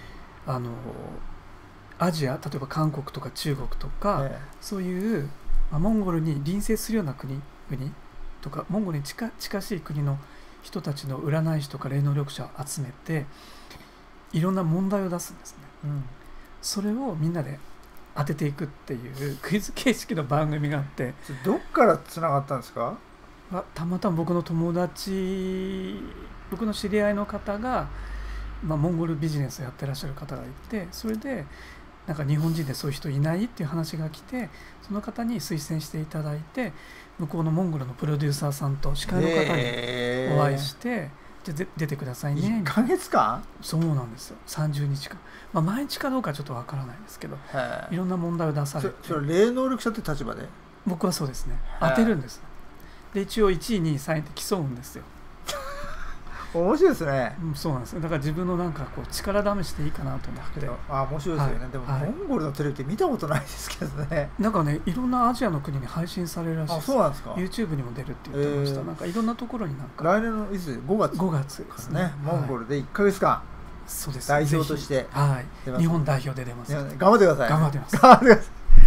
アジア、例えば韓国とか中国とか、そういうモンゴルに隣接するような国とか、モンゴルに近しい国の人たちの占い師とか霊能力者を集めていろんな問題を出すんですね。それをみんなで当てていくっていうクイズ形式の番組があって。 どっからつながったんですか。 たまたま僕の友達、僕の知り合いの方が、モンゴルビジネスをやってらっしゃる方がいて、それでなんか日本人でそういう人いないっていう話が来て、その方に推薦していただいて、向こうのモンゴルのプロデューサーさんと司会の方にお会いして、じゃ出てくださいね。 1ヶ月間？ そうなんですよ。30日間。毎日かどうかちょっとわからないんですけど、いろんな問題を出されて。 それ霊能力者って立場で？ 僕はそうですね。当てるんです。で一応1位2位3位って競うんですよ。 面白いですね。 そうなんです。だから自分のなんか力試していいかなと思って。 面白いですよね。でもモンゴルのテレビって見たことないですけどね。 なんかね、いろんなアジアの国に配信されるらしいです。 そうなんですか。 YouTube にも出るって言ってました。なんかいろんなところになんか。 来年のいつ？5月ですね。 モンゴルで1ヶ月間。 そうです。 代表として。 日本代表で出ます。 頑張ってください。 頑張ってます。 頑張ってくださ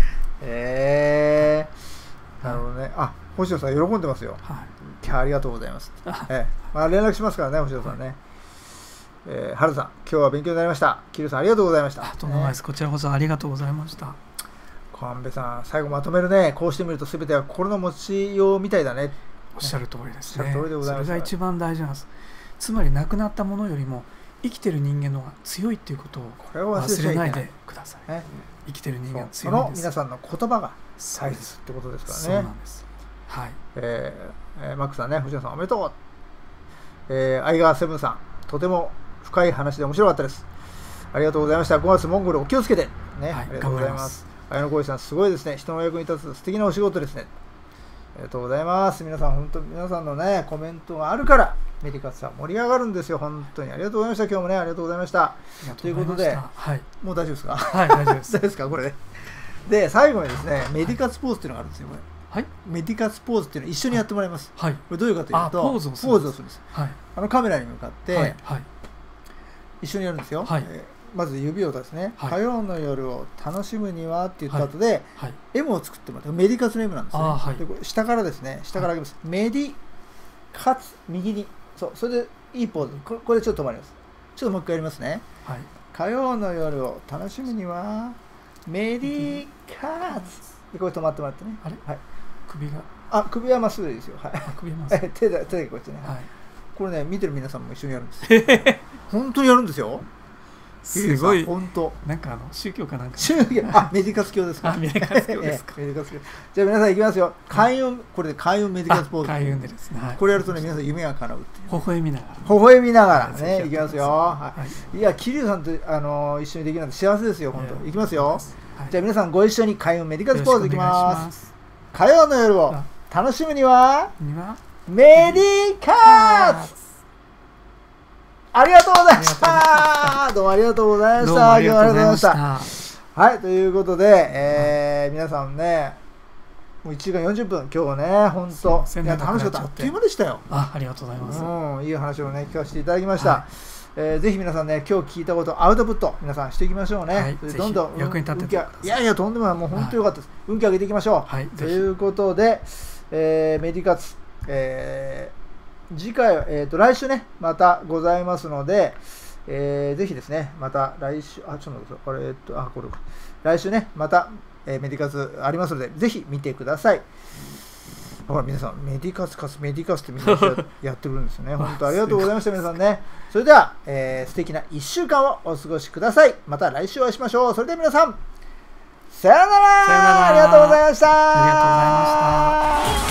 い。なるほどね。星野さん喜んでますよ。ありがとうございます。連絡しますからね、星野さんね。春さん、今日は勉強になりました。桐生さん、ありがとうございました。 とんでもないです。こちらこそありがとうございました。 神戸さん、最後まとめるね。こうしてみると全ては心の持ちようみたいだね。 おっしゃる通りですね。 おっしゃる通りでございます。 それが一番大事なんです。つまりなくなったものよりも生きてる人間の方が強いっていうことを忘れないでください。生きてる人間は強いんです。 その皆さんの言葉が大切ってことですからね。 そうなんです。はい。 マックさんね、星野さんおめでとう。相川セブンさん、とても深い話で面白かったです。ありがとうございました。5月モンゴルお気をつけてね、ありがとうございます。綾野浩二さん、すごいですね。人の役に立つ素敵なお仕事ですね。ありがとうございます。皆さん、本当皆さんのね、コメントがあるから、メディカツは盛り上がるんですよ。本当にありがとうございました。今日もね、ありがとうございました。ということで、もう大丈夫ですか？ はい、大丈夫です。 大丈夫ですか、これね。で、最後にですね、メディカツポーズっていうのがあるんですよ、これ。 はい、 メディカツポーズっていうのを一緒にやってもらいます。 はい、これどういうかというと、 ポーズをするんです。はい、 カメラに向かって、 はいはい、 一緒にやるんですよ。 はい、 まず指を出すね、 はい、 火曜の夜を楽しむにはって言った後で、 はい、 M を作ってもらって、メディカツの M なんですね。 はい、 でこれ下からですね、下から上げます。はい、メディカツ、右に、そう、それでいいポーズ、これでちょっと止まります。ちょっともう一回やりますね。 はい、 火曜の夜を楽しむには、メディカツ。で、これ止まってもらってね。 あれ、 はい、 首が。 首はまっすぐでいいですよ。はい、 首はまっすぐ。 手でこうやってね。 はい、 これね、見てる皆さんも一緒にやるんですよ。本当にやるんですよ。 すごい。 本当。 なんか宗教かなんか。 宗教、メディカツ教ですか。 メディカツ教ですか。 メディカツ教。じゃあ皆さんいきますよ。開運、これで開運メディカツポーズ。 開運でですね。 これやるとね、皆さん夢が叶うっていう。 微笑みながら。 微笑みながらね、いきますよ。いや、桐生さんと一緒にできるなんて幸せですよ、本当。いきますよ。じゃあ皆さんご一緒に開運メディカツポーズいきます。火曜の夜を楽しむにはメディカツ。ありがとうございました。どうもありがとうございました。今日はありがとうございました。はい、ということで、皆さんね、もう1時間40分、今日ね、本当、いや楽しかった。あっという間でしたよ。 ありがとうございます。 いい話をね、聞かせていただきました。ぜひ皆さんね、今日聞いたこと、アウトプット、皆さんしていきましょうね。どんどん役に立っていやいや、とんでもない、もう本当よかったです。運気上げていきましょう。ということで、メディカツ、次回、来週ね、またございますので、ぜひですね、また来週、ちょっと待ってください。これか。来週ね、また、メディカツありますので、ぜひ見てください。ほら、皆さん、メディカツメディカツってみんなやってくるんですよね。本当ありがとうございました、皆さんね。それでは、素敵な1週間をお過ごしください。また来週お会いしましょう。それでは皆さん、さよなら。ありがとうございました。 ありがとうございました。